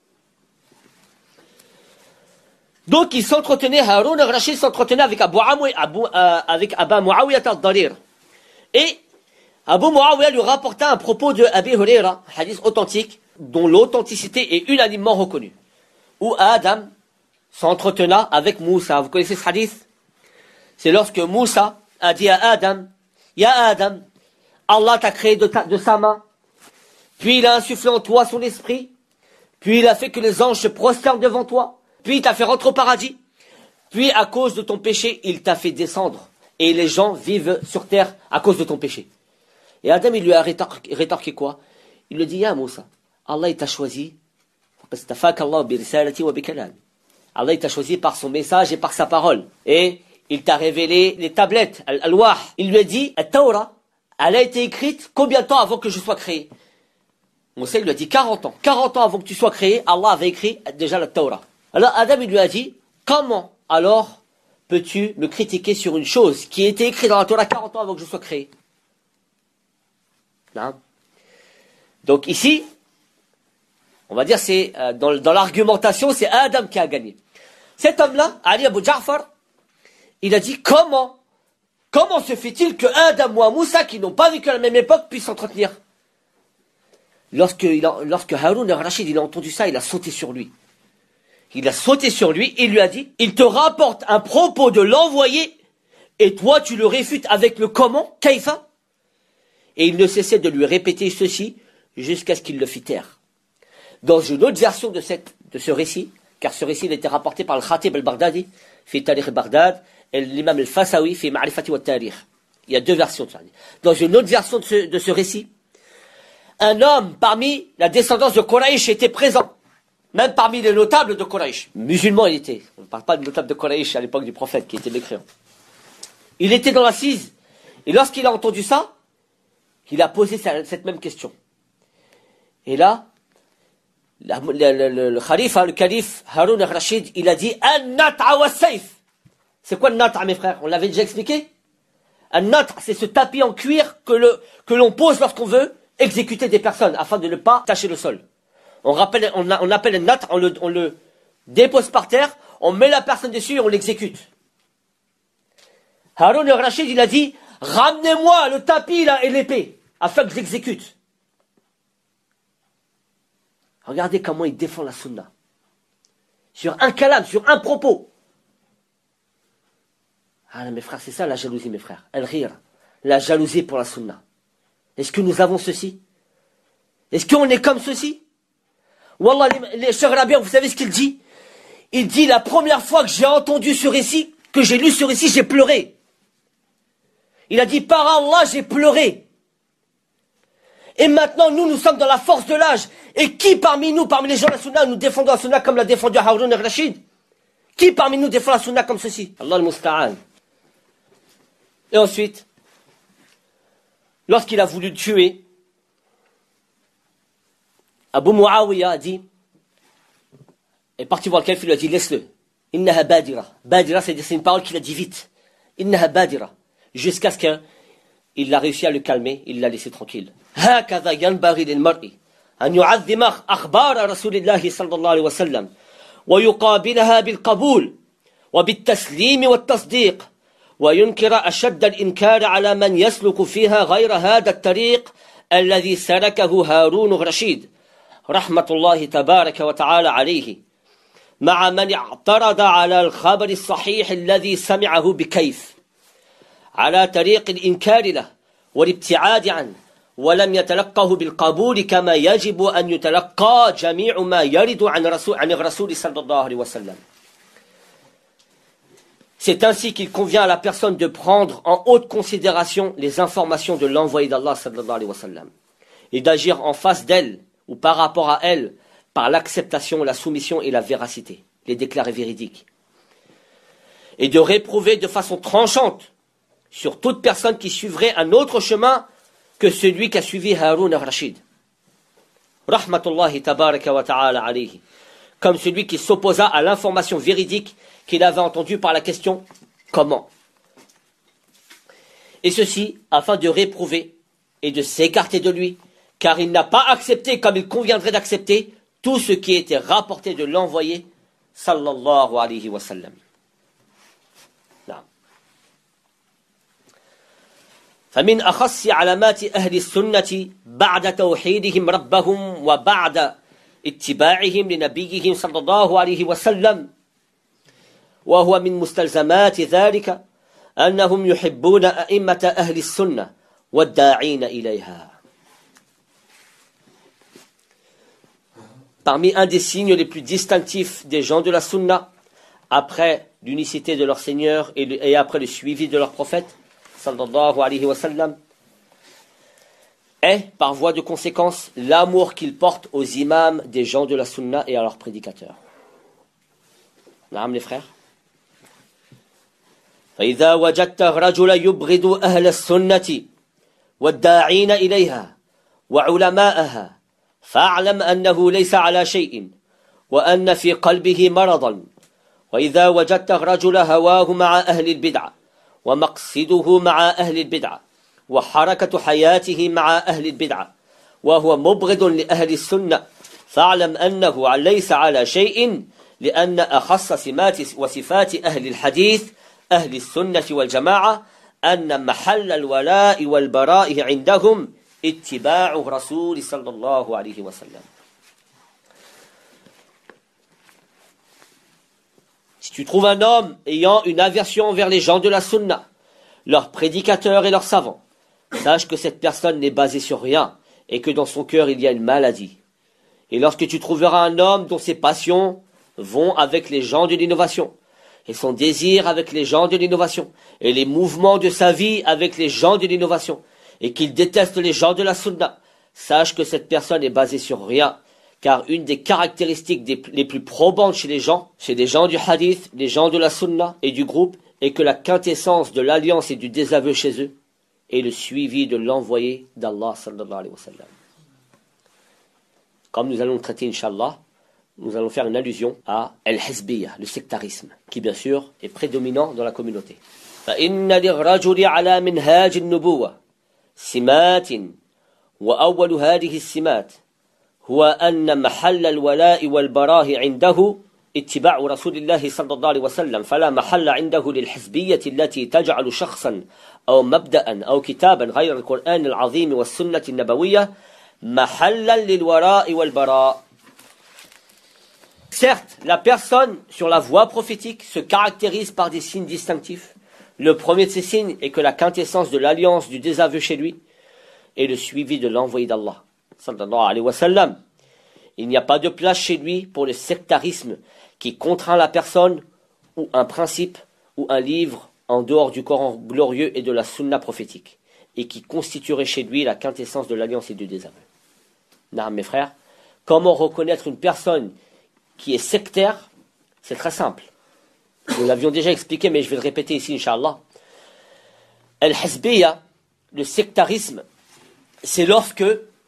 Donc il s'entretenait, Haroun al-Rashid s'entretenait avec Aba Muawiya al-Darir. Et Abu Muawiya lui rapporta un propos de Abi Hurayra, hadith authentique, dont l'authenticité est unanimement reconnue. Où Adam s'entretena avec Moussa. Vous connaissez ce hadith? C'est lorsque Moussa a dit à Adam, Ya Adam, Allah t'a créé de sa main, puis il a insufflé en toi son esprit, puis il a fait que les anges se prosternent devant toi, puis il t'a fait rentrer au paradis, puis à cause de ton péché, il t'a fait descendre, et les gens vivent sur terre à cause de ton péché. Et Adam, il lui a rétorqué quoi? Il lui dit, Ya Moussa, Allah il t'a choisi, Allah il t'a choisi par son message et par sa parole, et il t'a révélé les tablettes, al-Alwah. Il lui a dit, At-Tawra, elle a été écrite combien de temps avant que je sois créé? Moussa il lui a dit 40 ans. 40 ans avant que tu sois créé, Allah avait écrit déjà la Tawra. Alors Adam il lui a dit, comment alors peux-tu me critiquer sur une chose qui a été écrite dans la Torah 40 ans avant que je sois créé? Non. Donc ici, on va dire c'est dans l'argumentation, c'est Adam qui a gagné. Cet homme-là, Ali Abu Ja'far, il a dit comment comment se fait-il que Adam ou Moussa, qui n'ont pas vécu à la même époque, puissent s'entretenir? Lorsque Haroun al-Rachid il a entendu ça, il a sauté sur lui. Il a sauté sur lui et lui a dit, il te rapporte un propos de l'envoyé et toi tu le réfutes avec le comment, Kaïfa? Et il ne cessait de lui répéter ceci jusqu'à ce qu'il le fit taire. Dans une autre version de ce récit, car ce récit il a été rapporté par le Khatib al-Baghdadi, fi Tarikh Baghdad, et l'imam al-Fasawi, fi Ma'rifati wa Tarikh. Il y a deux versions de ça. Dans une autre version de ce récit, un homme parmi la descendance de Quraysh était présent. Même parmi les notables de Quraysh. Musulman il était. On ne parle pas de notables de Quraysh à l'époque du prophète qui était mécréant. Il était dans l'assise. Et lorsqu'il a entendu ça, il a posé cette même question. Et là, le calife Haroun al-Rachid, il a dit An-nat'a wa sayf. C'est quoi le nat'a, mes frères? On l'avait déjà expliqué. An-nat'a, c'est ce tapis en cuir que l'on pose lorsqu'on veut exécuter des personnes afin de ne pas tacher le sol. On appelle un nat'a, on le dépose par terre, on met la personne dessus et on l'exécute. Haroun al-Rachid, il a dit ramenez-moi le tapis là et l'épée afin que je l'exécute. Regardez comment il défend la sunna. Sur un kalam, sur un propos. Ah mes frères, c'est ça la jalousie, mes frères. El-Ghir, la jalousie pour la sunna. Est-ce que nous avons ceci? Est-ce qu'on est comme ceci? Wallah, les Cheikh Rabia, vous savez ce qu'il dit? Il dit, la première fois que j'ai entendu ce récit, que j'ai lu ce récit, j'ai pleuré. Il a dit, par Allah, j'ai pleuré. Et maintenant, nous sommes dans la force de l'âge. Et qui parmi nous, parmi les gens de la sunna, nous défendons la sunna comme l'a défendu Haroun al-Rachid? Qui parmi nous défend la sunna comme ceci? Allah al-Musta'an. Et ensuite, lorsqu'il a voulu le tuer, Abu Muawiyah a dit, est parti voir le calife, il lui a dit, laisse-le. Innaha badira. Badira, c'est une parole qu'il a dit vite. Innaha badira. Jusqu'à ce qu'il a réussi à le calmer, il l'a laissé tranquille. هكذا ينبغي للمرء أن يعظم أخبار رسول الله صلى الله عليه وسلم ويقابلها بالقبول وبالتسليم والتصديق وينكر أشد الإنكار على من يسلك فيها غير هذا الطريق الذي سلكه هارون الرشيد رحمة الله تبارك وتعالى عليه مع من اعترض على الخبر الصحيح الذي سمعه بكيف على طريق الإنكار له والابتعاد عنه ولم يتلقه بالقبول كما يجب أن يتلقى جميع ما يرد عن الرسول صلى الله عليه وسلم. C'est ainsi qu'il convient à la personne de prendre en haute considération les informations de l'envoyé d'Allah sallallahu alayhi wa sallam et d'agir en face d'elle ou par rapport à elle par l'acceptation, la soumission et la véracité, les déclarés véridiques. Et de réprouver de façon tranchante sur toute personne qui suivrait un autre chemin que celui qu'a suivi Haroun al-Rachid. Rahmatullahi tabaraka wa ta'ala alayhi. Comme celui qui s'opposa à l'information véridique qu'il avait entendue par la question « Comment ?» Et ceci afin de réprouver et de s'écarter de lui, car il n'a pas accepté comme il conviendrait d'accepter tout ce qui était rapporté de l'envoyé sallallahu alayhi wa sallam. فمن أخص علامات أهل السنة بعد توحيدهم ربهم وبعد اتباعهم لنبيهم صلى الله عليه وسلم وهو من مستلزمات ذلك أنهم يحبون أئمة أهل السنة والداعين إليها. Parmi un des signes les plus distinctifs des gens de la sunna, après l'unicité de leur Seigneur et après le suivi de leur prophète, sallallahu alayhi wa sallam, est, par voie de conséquence, l'amour qu'ils portent aux imams des gens de la sunna et à leurs prédicateurs. Naam les frères. فإذا وجدت رجلا يبغض أهل السنة والداعين إليها وعلماءها فاعلم أنه ليس على شيء وأن في قلبه مرضا وإذا وجدت الرجل هواه مع أهل البدعة ومقصده مع أهل البدعة وحركة حياته مع أهل البدعة وهو مبغض لأهل السنة فاعلم أنه ليس على شيء لأن أخص سمات وصفات أهل الحديث أهل السنة والجماعة أن محل الولاء والبراء عندهم اتباع رسول صلى الله عليه وسلم. Si tu trouves un homme ayant une aversion envers les gens de la sunna, leurs prédicateurs et leurs savants, sache que cette personne n'est basée sur rien et que dans son cœur il y a une maladie. Et lorsque tu trouveras un homme dont ses passions vont avec les gens de l'innovation, et son désir avec les gens de l'innovation, et les mouvements de sa vie avec les gens de l'innovation, et qu'il déteste les gens de la sunna, sache que cette personne est basée sur rien, car une des caractéristiques les plus probantes chez les gens du hadith, les gens de la sunna et du groupe, est que la quintessence de l'alliance et du désaveu chez eux est le suivi de l'envoyé d'Allah sallallahu alayhi wa sallam. Comme nous allons le traiter, Inch'Allah, nous allons faire une allusion à al-hizbiyya, le sectarisme, qui bien sûr est prédominant dans la communauté. فَإِنَّ لِلرَّجُلِ عَلَى مِنْهَاجِ النُّبُوَّةِ سِمَاتٍ وَأَوَّلُ هَذِهِ السِّمَاتِ هو أن محل الولاء والبراء عنده اتباع رسول الله صلى الله عليه وسلم فلا محل عنده للحزبية التي تجعل شخصا أو مبدأ أو كتابا غير القرآن العظيم والسنة النبوية محلا للوراء والبراء. Certes, la personne sur la voie prophétique se caractérise par des signes distinctifs. Le premier de ces signes est que la quintessence de l'alliance du désaveu chez lui est le suivi de l'envoyé d'Allah sallallahu alayhi wa sallam. Il n'y a pas de place chez lui pour le sectarisme qui contraint la personne ou un principe ou un livre en dehors du Coran glorieux et de la sunna prophétique et qui constituerait chez lui la quintessence de l'alliance et du désaveu. Non, mes frères, comment reconnaître une personne qui est sectaire? C'est très simple. Nous l'avions déjà expliqué, mais je vais le répéter ici, Inch'Allah. Al-Hizbiyya, le sectarisme, c'est lorsque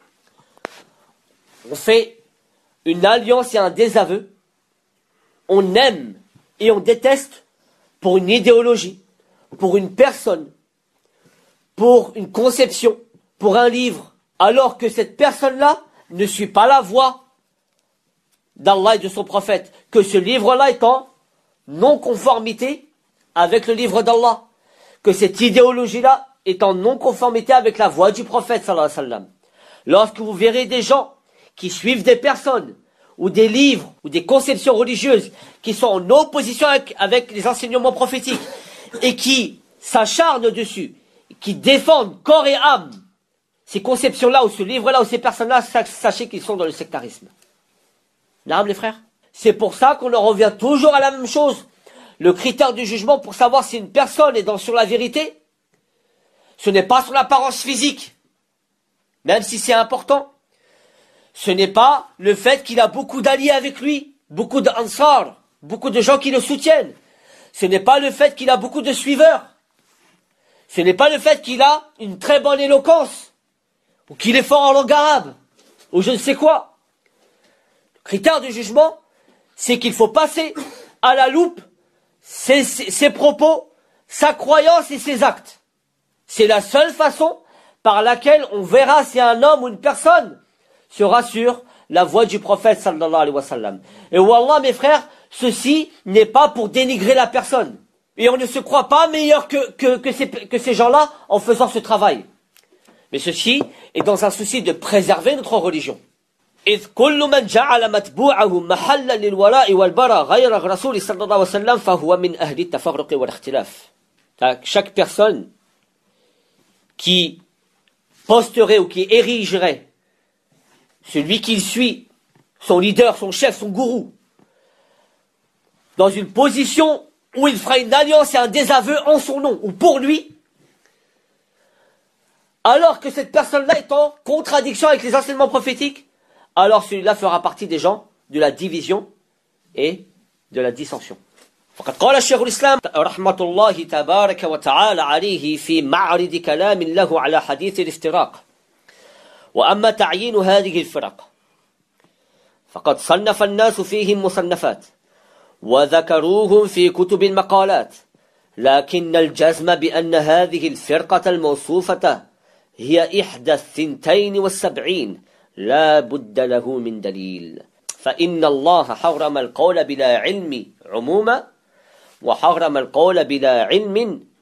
on fait une alliance et un désaveu, on aime et on déteste pour une idéologie, pour une personne, pour une conception, pour un livre, alors que cette personne-là ne suit pas la voie d'Allah et de son prophète, que ce livre-là est en non-conformité avec le livre d'Allah, que cette idéologie-là est en non-conformité avec la voie du prophète sallallahu alayhi wa sallam. Lorsque vous verrez des gens qui suivent des personnes ou des livres ou des conceptions religieuses qui sont en opposition avec les enseignements prophétiques et qui s'acharnent dessus, qui défendent corps et âme ces conceptions-là ou ce livre-là ou ces personnes-là, sachez qu'ils sont dans le sectarisme. Naam, les frères. C'est pour ça qu'on en revient toujours à la même chose. Le critère du jugement pour savoir si une personne est sur la vérité, ce n'est pas son apparence physique, même si c'est important. Ce n'est pas le fait qu'il a beaucoup d'alliés avec lui, beaucoup d'ansar, beaucoup de gens qui le soutiennent. Ce n'est pas le fait qu'il a beaucoup de suiveurs. Ce n'est pas le fait qu'il a une très bonne éloquence, ou qu'il est fort en langue arabe, ou je ne sais quoi. Le critère du jugement, c'est qu'il faut passer à la loupe ses propos, sa croyance et ses actes. C'est la seule façon par laquelle on verra si un homme ou une personne sera sur la voie du prophète sallallahu alayhi wa sallam. Et wallah, mes frères, ceci n'est pas pour dénigrer la personne. Et on ne se croit pas meilleur que ces gens-là en faisant ce travail. Mais ceci est dans un souci de préserver notre religion. إذ كل من جعل متبوعه محلا للولاء والبراء غير الرسول صلى الله عليه وسلم فهو من أهل التفرق والاختلاف. Chaque personne qui posterait ou qui érigerait celui qu'il suit, son leader, son chef, son gourou, dans une position où il fera une alliance et un désaveu en son nom ou pour lui, alors que cette personne-là est en contradiction avec les enseignements prophétiques, alors celui-là fera partie des gens de la division et de la dissension. فقد قال الشيخ الإسلام رحمة الله تبارك وتعالى عليه في معرض كلام له على حديث الافتراق. وأما تعيين هذه الفرق فقد صنف الناس فيهم مصنفات وذكروهم في كتب المقالات، لكن الجزم بأن هذه الفرقة الموصوفة هي إحدى 72 لا بد له من دليل، فإن الله حرم القول بلا علم عموما وحرم القول بلا علم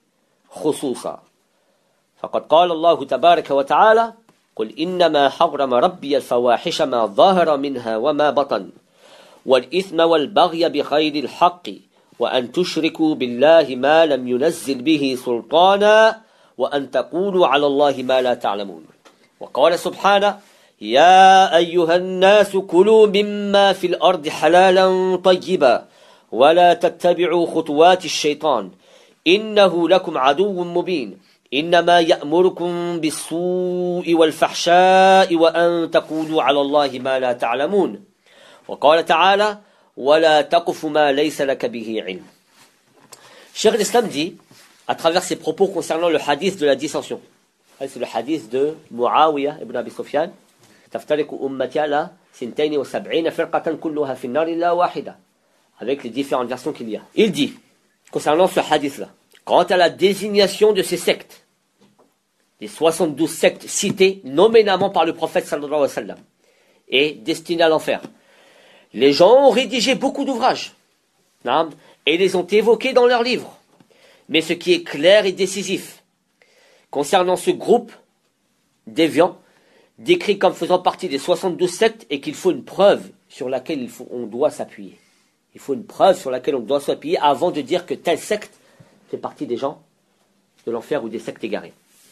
خصوصا فقد قال الله تبارك وتعالى قل إنما حرم ربي الفواحش ما ظهر منها وما بطن والإثم والبغي بغير الحق وأن تشركوا بالله ما لم ينزل به سلطانا وأن تقولوا على الله ما لا تعلمون وقال سبحانه يا أيها الناس كلوا مما في الأرض حلالا طيبا ولا تتبعوا خطوات الشيطان إنه لكم عدو مبين إنما يأمركم بالسوء والفحشاء وأن تقولوا على الله ما لا تعلمون وقال تعالى ولا تقف ما ليس لك به علم. Cheikh l'Islam dit, à travers ses propos concernant le hadith de la dissension, c'est le hadith de Muawiyah ibn Abi Sufyan, تفترق أمتي على 72 فرقة كلها في النار إلا واحدة, avec les différentes versions qu'il y a. Il dit, concernant ce hadith-là, quant à la désignation de ces sectes, les 72 sectes citées nommément par le prophète sallallahu alayhi wa sallam, et destinées à l'enfer, les gens ont rédigé beaucoup d'ouvrages, et les ont évoqués dans leurs livres. Mais ce qui est clair et décisif, concernant ce groupe déviant, décrit comme faisant partie des 72 sectes, et qu'il faut une preuve sur laquelle on doit s'appuyer. Il faut une preuve sur laquelle on doit s'appuyer avant de dire que telle secte fait partie des gens de l'enfer ou des sectes égarées.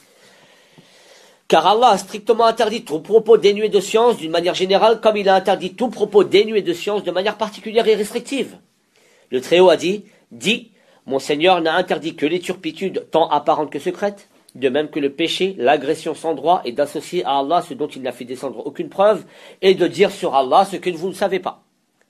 Car Allah a strictement interdit tout propos dénué de science d'une manière générale, comme il a interdit tout propos dénué de science de manière particulière et restrictive. Le Très-Haut a dit, mon Seigneur n'a interdit que les turpitudes tant apparentes que secrètes, de même que le péché, l'agression sans droit, et d'associer à Allah ce dont il n'a fait descendre aucune preuve, et de dire sur Allah ce que vous ne savez pas.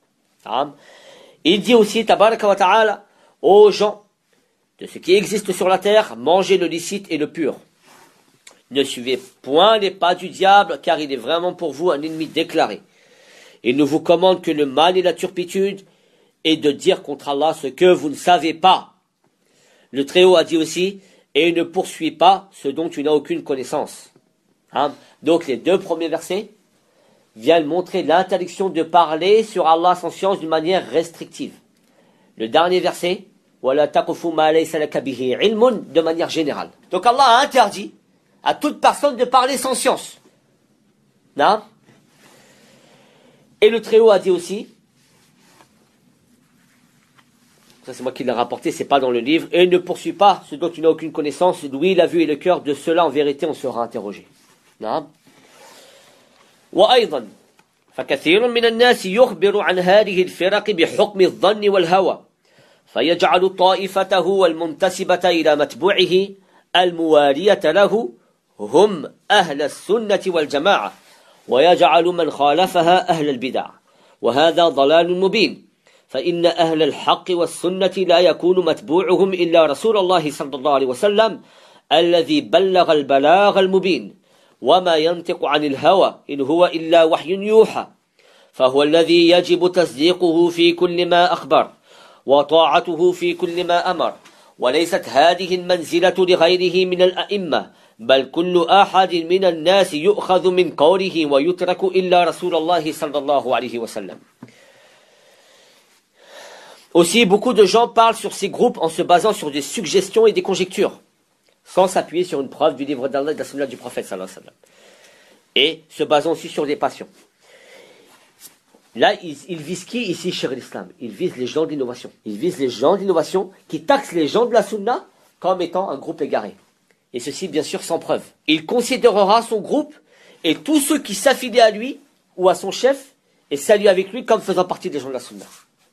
Il dit aussi, tabaraka wa ta'ala, aux gens de ce qui existe sur la terre, mangez le licite et le pur. Ne suivez point les pas du diable, car il est vraiment pour vous un ennemi déclaré. Il ne vous commande que le mal et la turpitude, et de dire contre Allah ce que vous ne savez pas. Le Très-Haut a dit aussi, et ne poursuis pas ce dont tu n'as aucune connaissance. Donc les deux premiers versets viennent montrer l'interdiction de parler sur Allah sans science d'une manière restrictive. Le dernier verset, وَلَا تَقْفُ مَا لَيْسَ لَكَ بِهِ عِلْمٌ, de manière générale. Donc Allah a interdit à toute personne de parler sans science. Non? Et le Très-Haut a dit aussi, ça c'est moi qui l'ai rapporté, c'est pas dans le livre, et ne poursuis pas ce dont tu n'as aucune connaissance, l'ouïe, la vue et le cœur, de cela en vérité on sera interrogé. Non? وأيضا فكثير من الناس يخبر عن هذه الفرق بحكم الظن والهوى فيجعل طائفته والمنتسبة إلى متبوعه الموالية له هم أهل السنة والجماعة ويجعل من خالفها أهل البدع وهذا ضلال مبين فإن أهل الحق والسنة لا يكون متبوعهم إلا رسول الله صلى الله عليه وسلم الذي بلغ البلاغ المبين وما ينطق عن الهوى إن هو إلا وحي يوحى فهو الذي يجب تصديقه في كل ما أخبر وطاعته في كل ما أمر وليست هذه المنزلة لغيره من الأئمة بل كل أحد من الناس يؤخذ من قوله ويترك إلا رسول الله صلى الله عليه وسلم. Aussi, beaucoup de gens parlent sur ces groupes en se basant sur des suggestions et des conjectures, sans s'appuyer sur une preuve du livre d'Allah et de la sunna du prophète sallallahu alayhi wa sallam. Et se basant aussi sur des passions. Là, il vise qui ici, Cheikh l'Islam? Il vise les gens d'innovation. Il vise les gens d'innovation qui taxent les gens de la sunna comme étant un groupe égaré. Et ceci, bien sûr, sans preuve. Il considérera son groupe et tous ceux qui s'affilient à lui ou à son chef et s'allient avec lui comme faisant partie des gens de la sunna.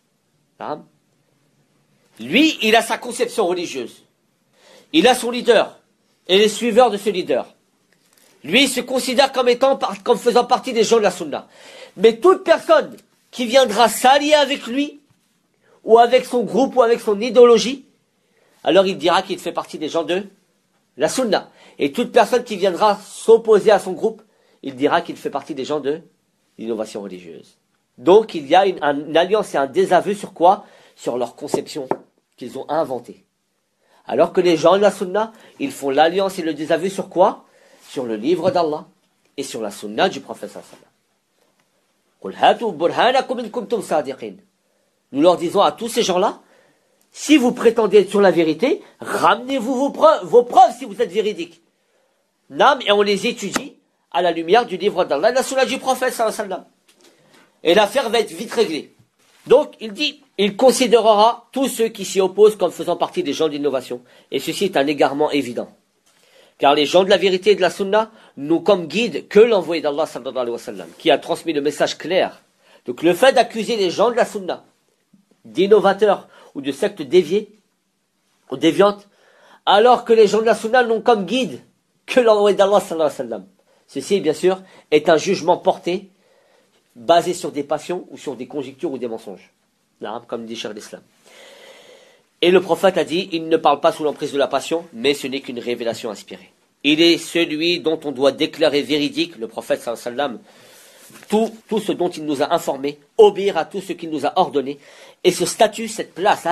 Lui, il a sa conception religieuse. Il a son leader et les suiveurs de ce leader. Lui, il se considère comme faisant partie des gens de la sunna. Mais toute personne qui viendra s'allier avec lui, ou avec son groupe, ou avec son idéologie, alors il dira qu'il fait partie des gens de la sunna. Et toute personne qui viendra s'opposer à son groupe, il dira qu'il fait partie des gens de l'innovation religieuse. Donc il y a une alliance et un désaveu sur quoi? Sur leur conception qu'ils ont inventée. Alors que les gens de la sunna, ils font l'alliance et le désaveu sur quoi? Sur le livre d'Allah et sur la sunna du prophète sallallahu alayhi wa sallam. Nous leur disons à tous ces gens-là, si vous prétendez être sur la vérité, ramenez-vous vos preuves si vous êtes véridique. Nam, et on les étudie à la lumière du livre d'Allah, la sunna du prophète sallallahu alayhi wa sallam. Et l'affaire va être vite réglée. Donc, il dit, il considérera tous ceux qui s'y opposent comme faisant partie des gens d'innovation. Et ceci est un égarement évident. Car les gens de la vérité et de la sunna n'ont comme guide que l'envoyé d'Allah sallallahu alayhi wa sallam, qui a transmis le message clair. Donc le fait d'accuser les gens de la sunna d'innovateurs ou de sectes déviées ou déviantes, alors que les gens de la sunna n'ont comme guide que l'envoyé d'Allah sallallahu alayhi wa sallam. Ceci, bien sûr, est un jugement porté, basé sur des passions ou sur des conjectures ou des mensonges. Comme dit Cheikh l'Islam. Et le prophète a dit, il ne parle pas sous l'emprise de la passion, mais ce n'est qu'une révélation inspirée. Il est celui dont on doit déclarer véridique, le prophète sallallahu alayhi wa sallam, tout ce dont il nous a informés, obéir à tout ce qu'il nous a ordonné, et ce statut, cette place,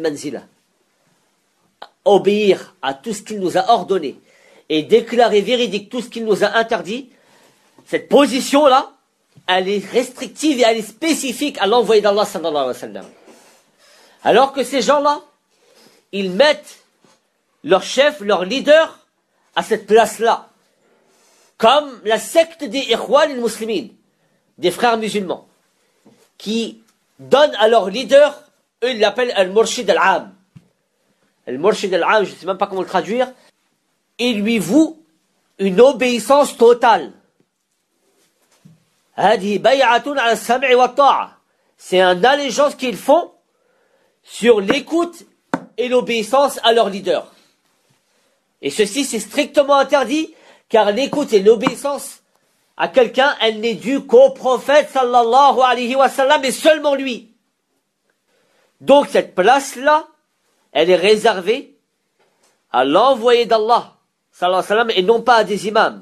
obéir à tout ce qu'il nous a ordonné, et déclarer véridique tout ce qu'il nous a interdit, cette position-là, elle est restrictive et elle est spécifique à l'envoyé d'Allah sallallahu alayhi wa sallam. Alors que ces gens-là, ils mettent leur chef, leur leader, à cette place-là. Comme la secte des Ikhwan al-Muslimin, des frères musulmans, qui donnent à leur leader, eux ils l'appellent Al-Murshid Al-Am. Al-Murshid Al-Am, je ne sais même pas comment le traduire, il lui voue une obéissance totale. C'est une allégeance qu'ils font sur l'écoute et l'obéissance à leur leader. Et ceci, c'est strictement interdit, car l'écoute et l'obéissance à quelqu'un, elle n'est due qu'au prophète sallallahu alayhi wa sallam et seulement lui. Donc cette place-là, elle est réservée à l'envoyé d'Allah sallallahu alayhi wa sallam et non pas à des imams.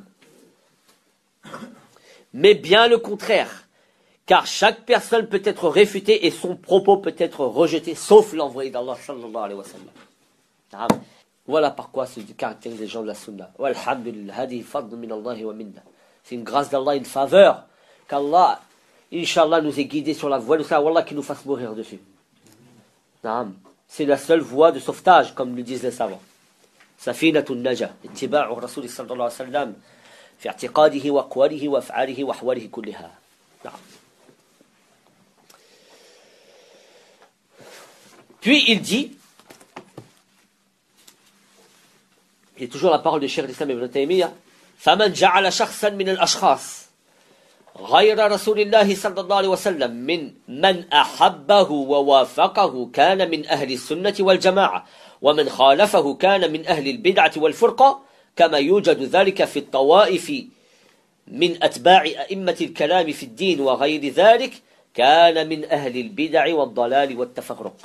Mais bien le contraire, car chaque personne peut être réfutée et son propos peut être rejeté, sauf l'envoyé d'Allah sallallahu alayhi wa sallam. Voilà par quoi se caractérisent les gens de la sunna. Walhamdulillah, hadi fadl min Allah wa minna. C'est une grâce d'Allah, une faveur qu'Allah, Inch'Allah, nous ait guidés sur la voie de ça. Wallah, qu'il nous fasse mourir dessus. C'est la seule voie de sauvetage, comme le disent les savants. Safinatun Najah, ittiba'u Rasul sallallahu alayhi wa sallam, fi i'tiqadihi wa aqwalihi wa af'alihi wa ahwalihi kulliha. Puis il dit, il y a toujours la parole de Cheikh l'Islam Ibn Taymiyyah, فمن جعل شخصا من الأشخاص غير رسول الله صلى الله عليه وسلم من أحبه ووافقه كان من أهل السنة والجماعة ومن خالفه كان من أهل البدعة والفرقة كما يوجد ذلك في الطوائف من أتباع أئمة الكلام في الدين وغير ذلك كان من أهل البدع والضلال والتفرق.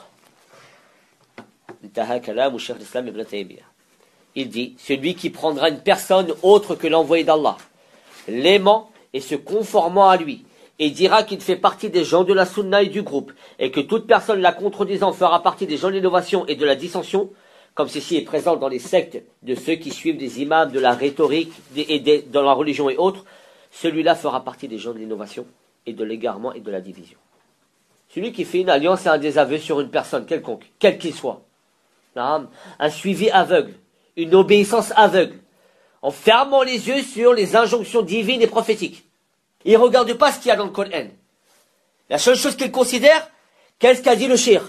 انتهى كلام الشيخ الإسلام ابن تيمية. Il dit, celui qui prendra une personne autre que l'envoyé d'Allah, l'aimant et se conformant à lui, et dira qu'il fait partie des gens de la sunna et du groupe, et que toute personne la contredisant fera partie des gens de l'innovation et de la dissension, comme ceci est présent dans les sectes de ceux qui suivent des imams, de la rhétorique, dans la religion et autres, celui-là fera partie des gens de l'innovation et de l'égarement et de la division. Celui qui fait une alliance et un désaveu sur une personne quelconque, quel qu'il soit, un suivi aveugle, une obéissance aveugle, en fermant les yeux sur les injonctions divines et prophétiques. Il ne regarde pas ce qu'il y a dans le Coran. La seule chose qu'il considère, qu'est-ce qu'a dit le shir.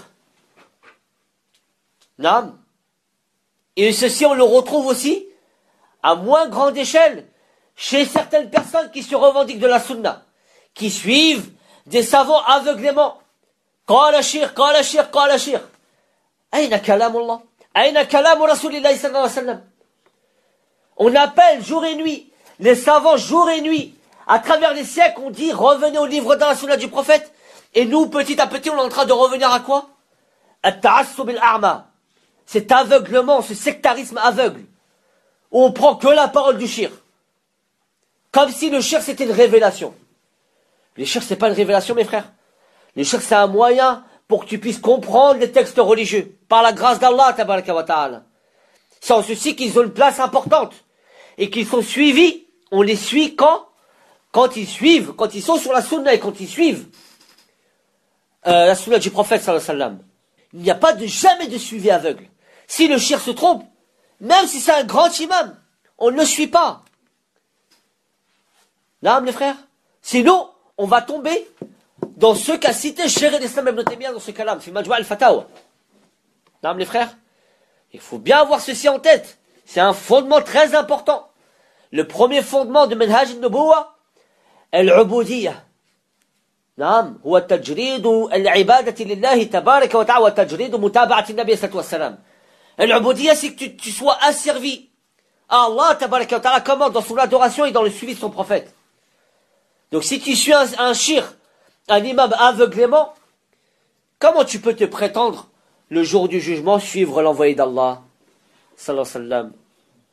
Naam. Et ceci, on le retrouve aussi, à moins grande échelle, chez certaines personnes qui se revendiquent de la sunna, qui suivent des savants aveuglément. Qala shir, qala shir, qala shir. Aïna kalamullah. Aïna kalamu rasulillahi sallallahu alayhi wa sallam. On appelle jour et nuit, les savants jour et nuit, à travers les siècles, on dit revenez au livre dans la sunna du prophète, et nous, petit à petit, on est en train de revenir à quoi? At-ta'assub al-a'ma. Cet aveuglement, ce sectarisme aveugle, où on prend que la parole du shir. Comme si le shir c'était une révélation. Le shir c'est pas une révélation, mes frères. Le shir c'est un moyen pour que tu puisses comprendre les textes religieux, par la grâce d'Allah, tabaraka wa ta'ala. C'est en ceci qu'ils ont une place importante, et qu'ils sont suivis, on les suit quand ils suivent, quand ils sont sur la sunna et quand ils suivent la sunna du prophète sallallahu alayhi wa sallam. Il n'y a pas jamais de suivi aveugle. Si le shir se trompe, même si c'est un grand imam, on ne le suit pas. Là, les frères, sinon, on va tomber dans ce qu'a cité Cheikh al-Islam ibn Taymiyyah dans ce kalam, c'est Majma' al-Fatawa. Là, les frères, il faut bien avoir ceci en tête. C'est un fondement très important. Le premier fondement de Manhaj al-Nubuwa, al-Ubudiyya. نعم هو تجريد العبادة لله تبارك وتعالى وتجريد متابعة النبي صلى الله عليه وسلم. العبودية, c'est que tu sois asservi à Allah tabaraka wa ta'ala, comment dans son adoration et dans le suivi de son prophète. Donc si tu suis un shir, un imam aveuglément, comment tu peux te prétendre le jour du jugement suivre l'envoyé d'Allah sallallahu alayhi wa sallam?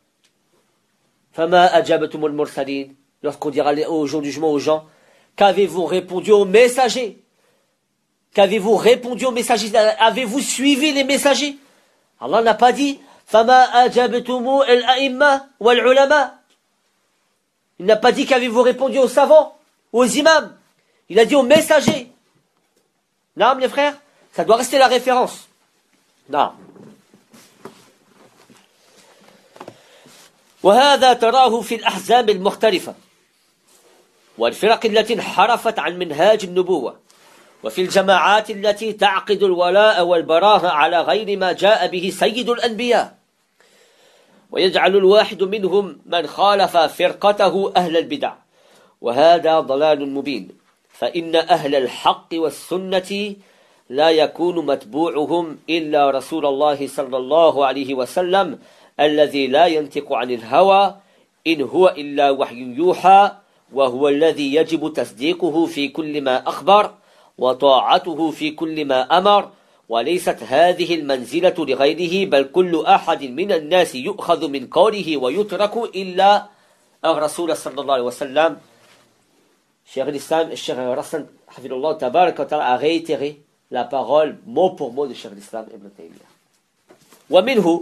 Fama ajabatumul mursalin, lorsqu'on dira au jour du jugement aux gens, qu'avez-vous répondu aux messagers? Qu'avez-vous répondu aux messagers? Avez-vous suivi les messagers? Allah n'a pas dit Fama ajabtumu al-a'imma wal-ulama. Il n'a pas dit qu'avez-vous répondu aux savants, aux imams. Il a dit aux messagers. Non, mes frères, ça doit rester la référence. Non. وهذا تراه في الأحزاب المختلفة والفرق التي انحرفت عن منهاج النبوة وفي الجماعات التي تعقد الولاء والبراء على غير ما جاء به سيد الأنبياء ويجعل الواحد منهم من خالف فرقته أهل البدع وهذا ضلال مبين فإن أهل الحق والسنة لا يكون متبوعهم إلا رسول الله صلى الله عليه وسلم الذي لا ينطق عن الهوى إن هو إلا وحي يوحى وهو الذي يجب تصديقه في كل ما أخبر وطاعته في كل ما أمر وليست هذه المنزلة لغيره بل كل أحد من الناس يؤخذ من قوله ويترك إلا الرسول صلى الله عليه وسلم. Cheikh l'Islam, Cheikh Rassan Hafidullah Tabarak wa Ta'ala a réitéré la parole mot pour mot de Cheikh l'Islam Ibn Taymiyyah. ومنه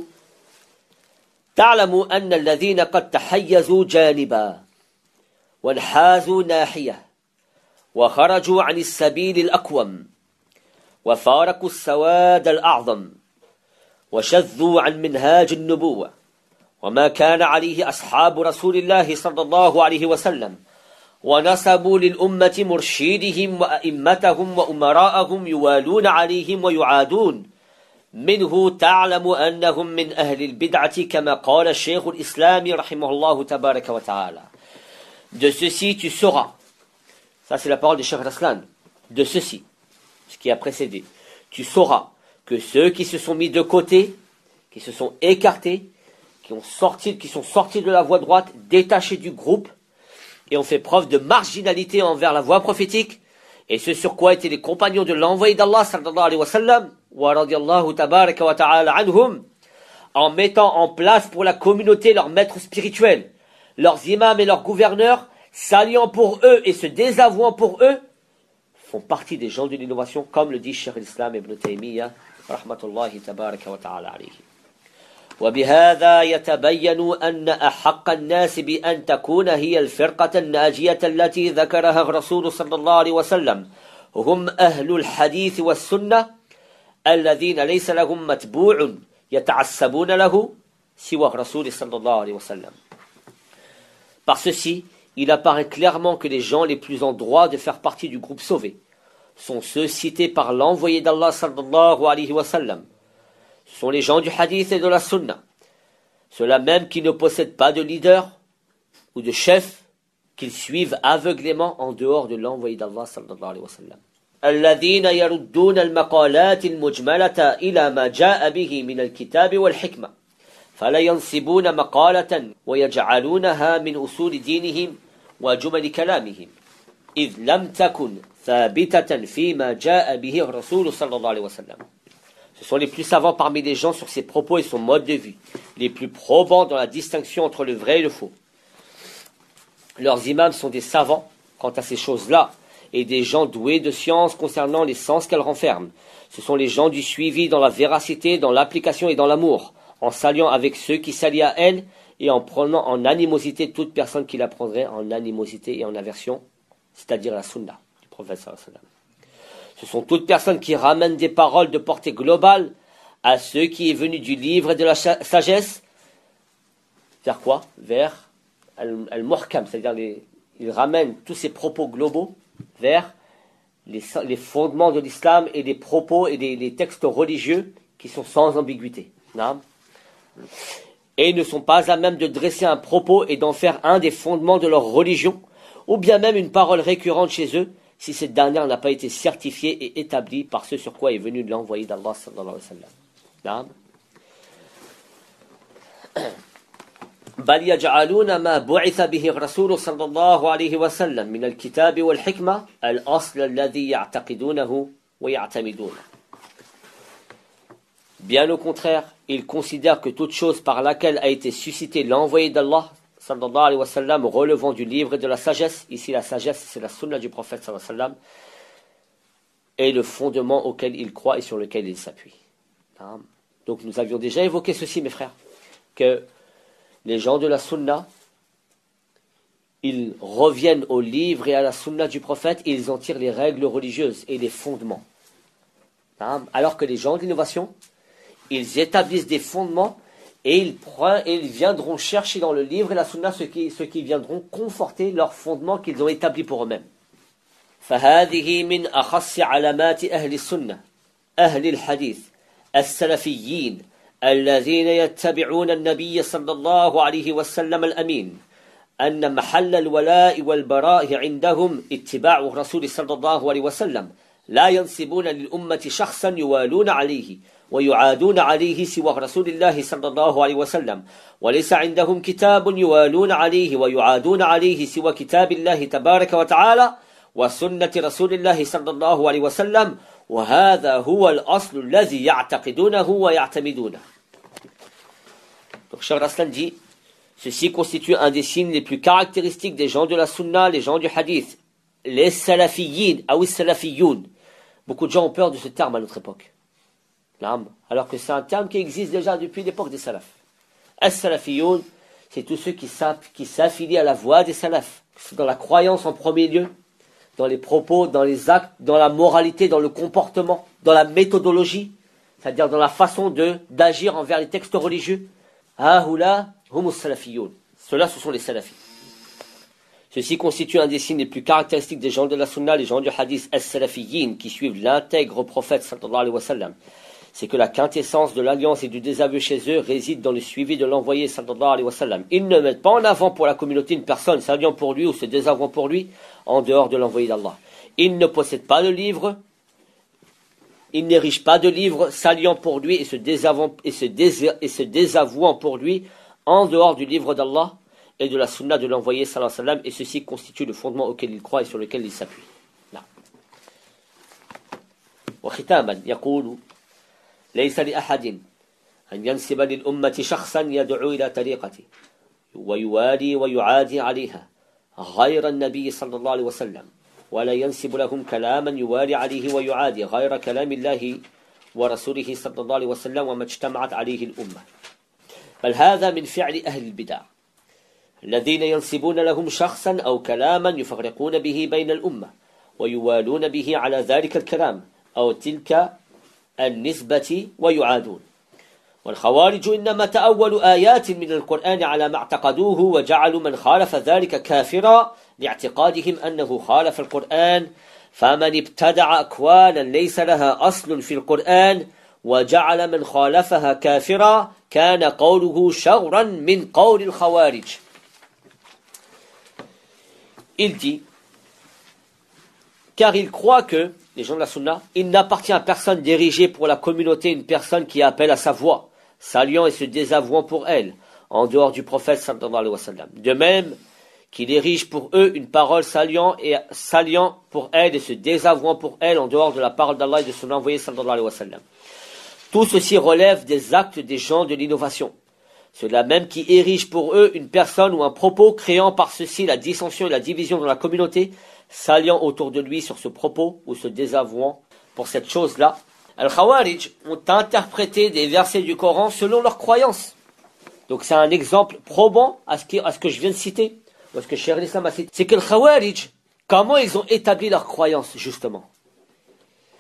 تعلم أن الذين قد تحيزوا جانبا وانحازوا ناحية وخرجوا عن السبيل الأقوم وفارقوا السواد الأعظم وشذوا عن منهاج النبوة وما كان عليه أصحاب رسول الله صلى الله عليه وسلم ونسبوا للأمة مرشدهم وأئمتهم وأمراءهم يوالون عليهم ويعادون منه تعلم أنهم من أهل البدعة كما قال الشيخ الإسلام رحمه الله تبارك وتعالى. De ceci tu sauras, ça c'est la parole de Cheikh Raslan, de ceci, ce qui a précédé, tu sauras que ceux qui se sont mis de côté, qui se sont écartés, qui sont sortis de la voie droite, détachés du groupe, et ont fait preuve de marginalité envers la voie prophétique, et ce sur quoi étaient les compagnons de l'envoyé d'Allah sallallahu alayhi wa sallam, wa radiyallahu tabaraka wa ta'ala anhum, en mettant en place pour la communauté leurs maîtres spirituels, leurs imams et leurs gouverneurs, s'alliant pour eux et se désavouant pour eux, font partie des gens de l'innovation, comme le dit Cheikh l'Islam Ibn Taymiyyah, rahmatullahi tabaraka wa ta'ala alayhi. وبهذا يتبين أن أحق الناس بأن تكون هي الفرقة الناجية التي ذكرها الرسول صلى الله عليه وسلم هم أهل الحديث والسنة الذين ليس لهم متبوع يتعصبون له سوى الرسول صلى الله عليه وسلم. Par ceci, il apparaît clairement que les gens les plus en droit de faire partie du groupe sauvé sont ceux cités par l'envoyé d'Allah sallallahu alayhi wa sallam. Ce sont les gens du hadith et de la sunna, ceux-là même qui ne possèdent pas de leader ou de chef, qu'ils suivent aveuglément en dehors de l'envoyé d'Allah sallallahu alayhi wa sallam. الذين يردون المقالات المجملة إلى ما جاء به من الكتاب والحكمة فلا ينسبون مقالة ويجعلونها من أصول دينهم وجمل كلامهم إذ لم تكن ثابتة فيما جاء به الرسول صلى الله عليه وسلم. Ce sont les plus savants parmi les gens sur ses propos et son mode de vie, les plus probants dans la distinction entre le vrai et le faux. Leurs imams sont des savants quant à ces choses-là, et des gens doués de science concernant les sens qu'elles renferment. Ce sont les gens du suivi dans la véracité, dans l'application et dans l'amour, en s'alliant avec ceux qui s'allient à elles, et en prenant en animosité toute personne qui la prendrait en animosité et en aversion, c'est-à-dire la sunna du prophète sallallahu alayhi wa sallam. Ce sont toutes personnes qui ramènent des paroles de portée globale à ce qui est venu du livre et de la sagesse. Vers quoi? Vers al-muhkam, c'est-à-dire ils ramènent tous ces propos globaux vers les fondements de l'islam et les propos et les textes religieux qui sont sans ambiguïté. Et ils ne sont pas à même de dresser un propos et d'en faire un des fondements de leur religion, ou bien même une parole récurrente chez eux, si cette dernière n'a pas été certifiée et établie par ce sur quoi est venu de l'envoyé d'Allah sallallahu alayhi wa sallam. بل يجعلون ما بعث به الرسول صلى الله عليه وسلم من الكتاب والحكمة الأصل الذي يعتقدونه ويعتمدونه. Bien au contraire, ils considèrent que toute chose par laquelle a été suscité l'envoyé d'Allah sallallahu alayhi wa sallam relevant du livre et de la sagesse, ici la sagesse c'est la sunna du prophète sallallahu alayhi wa sallam, est le fondement auquel ils croient et sur lequel ils s'appuient. Donc nous avions déjà évoqué ceci mes frères, que les gens de la sunna, ils reviennent au livre et à la sunna du prophète et ils en tirent les règles religieuses et les fondements. Alors que les gens de l'innovation, ils établissent des fondements et ils viendront chercher dans le livre et la sunna ceux qui viendront conforter leurs fondements qu'ils ont établis pour eux-mêmes. فهذه من أخص علامات أهل السنة أهل الحديث السلفيين الذين يتبعون النبي صلى الله عليه وسلم الأمين أن محل الولاء والبراء عندهم اتباع الرسول صلى الله عليه وسلم لا ينسبون للأمة شخصا يوالون عليه ويعادون عليه سوى رسول الله صلى الله عليه وسلم وليس عندهم كتاب يوالون عليه ويعادون عليه سوى كتاب الله تبارك وتعالى وسنة رسول الله صلى الله عليه وسلم وهذا هو الأصل الذي يعتقدونه ويعتمدونه. Donc Cheikh Raslan dit, ceci constitue un des signes les plus caractéristiques des gens de la sunna, les gens du hadith, les salafiyin, ou salafiyoun. Beaucoup de gens ont peur de ce terme à notre époque. Alors que c'est un terme qui existe déjà depuis l'époque des salafs. As-salafiyoun, c'est tous ceux qui s'affilient à la voie des salafs. C'est dans la croyance en premier lieu, dans les propos, dans les actes, dans la moralité, dans le comportement, dans la méthodologie, c'est-à-dire dans la façon d'agir envers les textes religieux. Haoula humus salafiyoun. Ceux-là, ce sont les salafis. Ceci constitue un des signes les plus caractéristiques des gens de la sunna, les gens du hadith as-salafiyin, qui suivent l'intègre prophète sallallahu alayhi wa sallam. C'est que la quintessence de l'alliance et du désaveu chez eux réside dans le suivi de l'envoyé sallallahu alayhi wa sallam. Ils ne mettent pas en avant pour la communauté une personne s'alliant pour lui ou se désavouant pour lui en dehors de l'envoyé d'Allah. Ils ne possèdent pas de livre, ils n'érigent pas de livre s'alliant pour lui et se désavouant pour lui en dehors du livre d'Allah et de la sunna de l'envoyé sallallahu alayhi wa sallam, et ceci constitue le fondement auquel ils croient et sur lequel ils s'appuient. وختاما يقول ليس لأحد أن ينسب للأمة شخصا يدعو إلى طريقته ويوالي ويعادي عليها غير النبي صلى الله عليه وسلم ولا ينسب لهم كلاما يوالي عليه ويعادي غير كلام الله ورسوله صلى الله عليه وسلم وما اجتمعت عليه الأمة بل هذا من فعل أهل البدع الذين ينسبون لهم شخصا أو كلاما يفرقون به بين الأمة ويوالون به على ذلك الكلام أو تلك النسبة ويعادون. والخوارج إنما تأولوا آيات من القرآن على ما اعتقدوه وجعلوا من خالف ذلك كافرا لاعتقادهم أنه خالف القرآن فمن ابتدع أقوالا ليس لها أصل في القرآن وجعل من خالفها كافرا كان قوله شغرا من قول الخوارج. Il dit, car il croit que, les gens de la sunna, il n'appartient à personne d'ériger pour la communauté une personne qui appelle à sa voix, s'alliant et se désavouant pour elle, en dehors du prophète sallallahu alayhi wa sallam. De même qu'il érige pour eux une parole s'alliant pour elle et se désavouant pour elle en dehors de la parole d'Allah et de son envoyé sallallahu alayhi wa sallam. Tout ceci relève des actes des gens de l'innovation. Ceux-là même qui érigent pour eux une personne ou un propos, créant par ceci la dissension et la division dans la communauté, s'alliant autour de lui sur ce propos ou se désavouant pour cette chose-là. Al-Khawarij ont interprété des versets du Coran selon leurs croyances. Donc c'est un exemple probant à ce que je viens de citer, ou à ce que Cheikh Islam a cité. C'est que le Khawarij, comment ils ont établi leurs croyances, justement?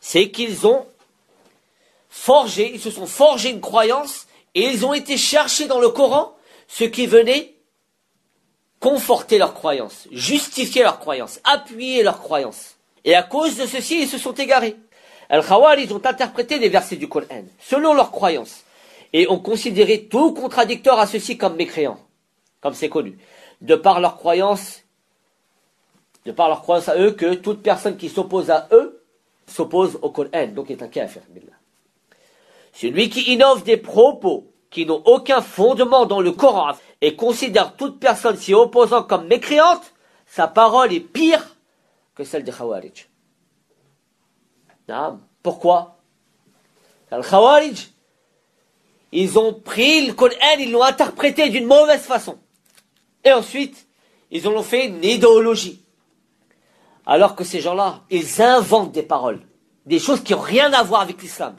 c'est qu'ils ont forgé, ils se sont forgés une croyance et ils ont été chercher dans le Coran ce qui venait conforter leur croyance, justifier leur croyance, appuyer leur croyance. Et à cause de ceci, ils se sont égarés. Al-Khawarij ont interprété les versets du Coran selon leur croyance et ont considéré tout contradicteur à ceci comme mécréant, comme c'est connu, de par leur croyance à eux, que toute personne qui s'oppose à eux s'oppose au Coran, donc est un kafir. Celui qui innove des propos qui n'ont aucun fondement dans le Coran et considère toute personne s'y opposant comme mécréante, sa parole est pire que celle des Khawarij. Pourquoi? Les Khawarij, ils ont pris le Coran, ils l'ont interprété d'une mauvaise façon. Et ensuite, ils en ont fait une idéologie. Alors que ces gens-là, ils inventent des paroles, des choses qui n'ont rien à voir avec l'islam.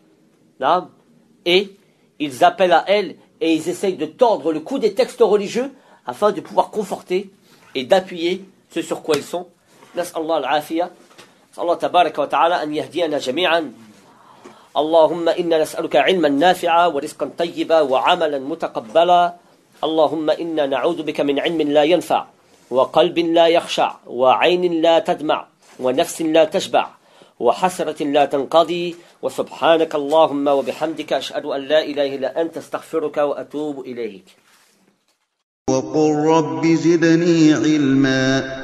Et ils appellent à elles et ils essayent de tordre le cou des textes religieux afin de pouvoir conforter et d'appuyer ce sur quoi ils sont. Nas'Allah al-afiyah. Allah tabaraka wa ta'ala an yahdiyana jami'an. Allahumma inna nas'aluka ilman nafi'a wa rizqan tayyiba wa amalan mutaqabbala. Allahumma inna na'udhu bika min ilmin la yanfa' wa qalbin la yakhsha' wa 'aynin la tadma' wa nafsin la tashba' وحسرة لا تنقضي وسبحانك اللهم وبحمدك أشهد أن لا إله إلا أنت استغفرك وأتوب إليك وقل رب زدني علما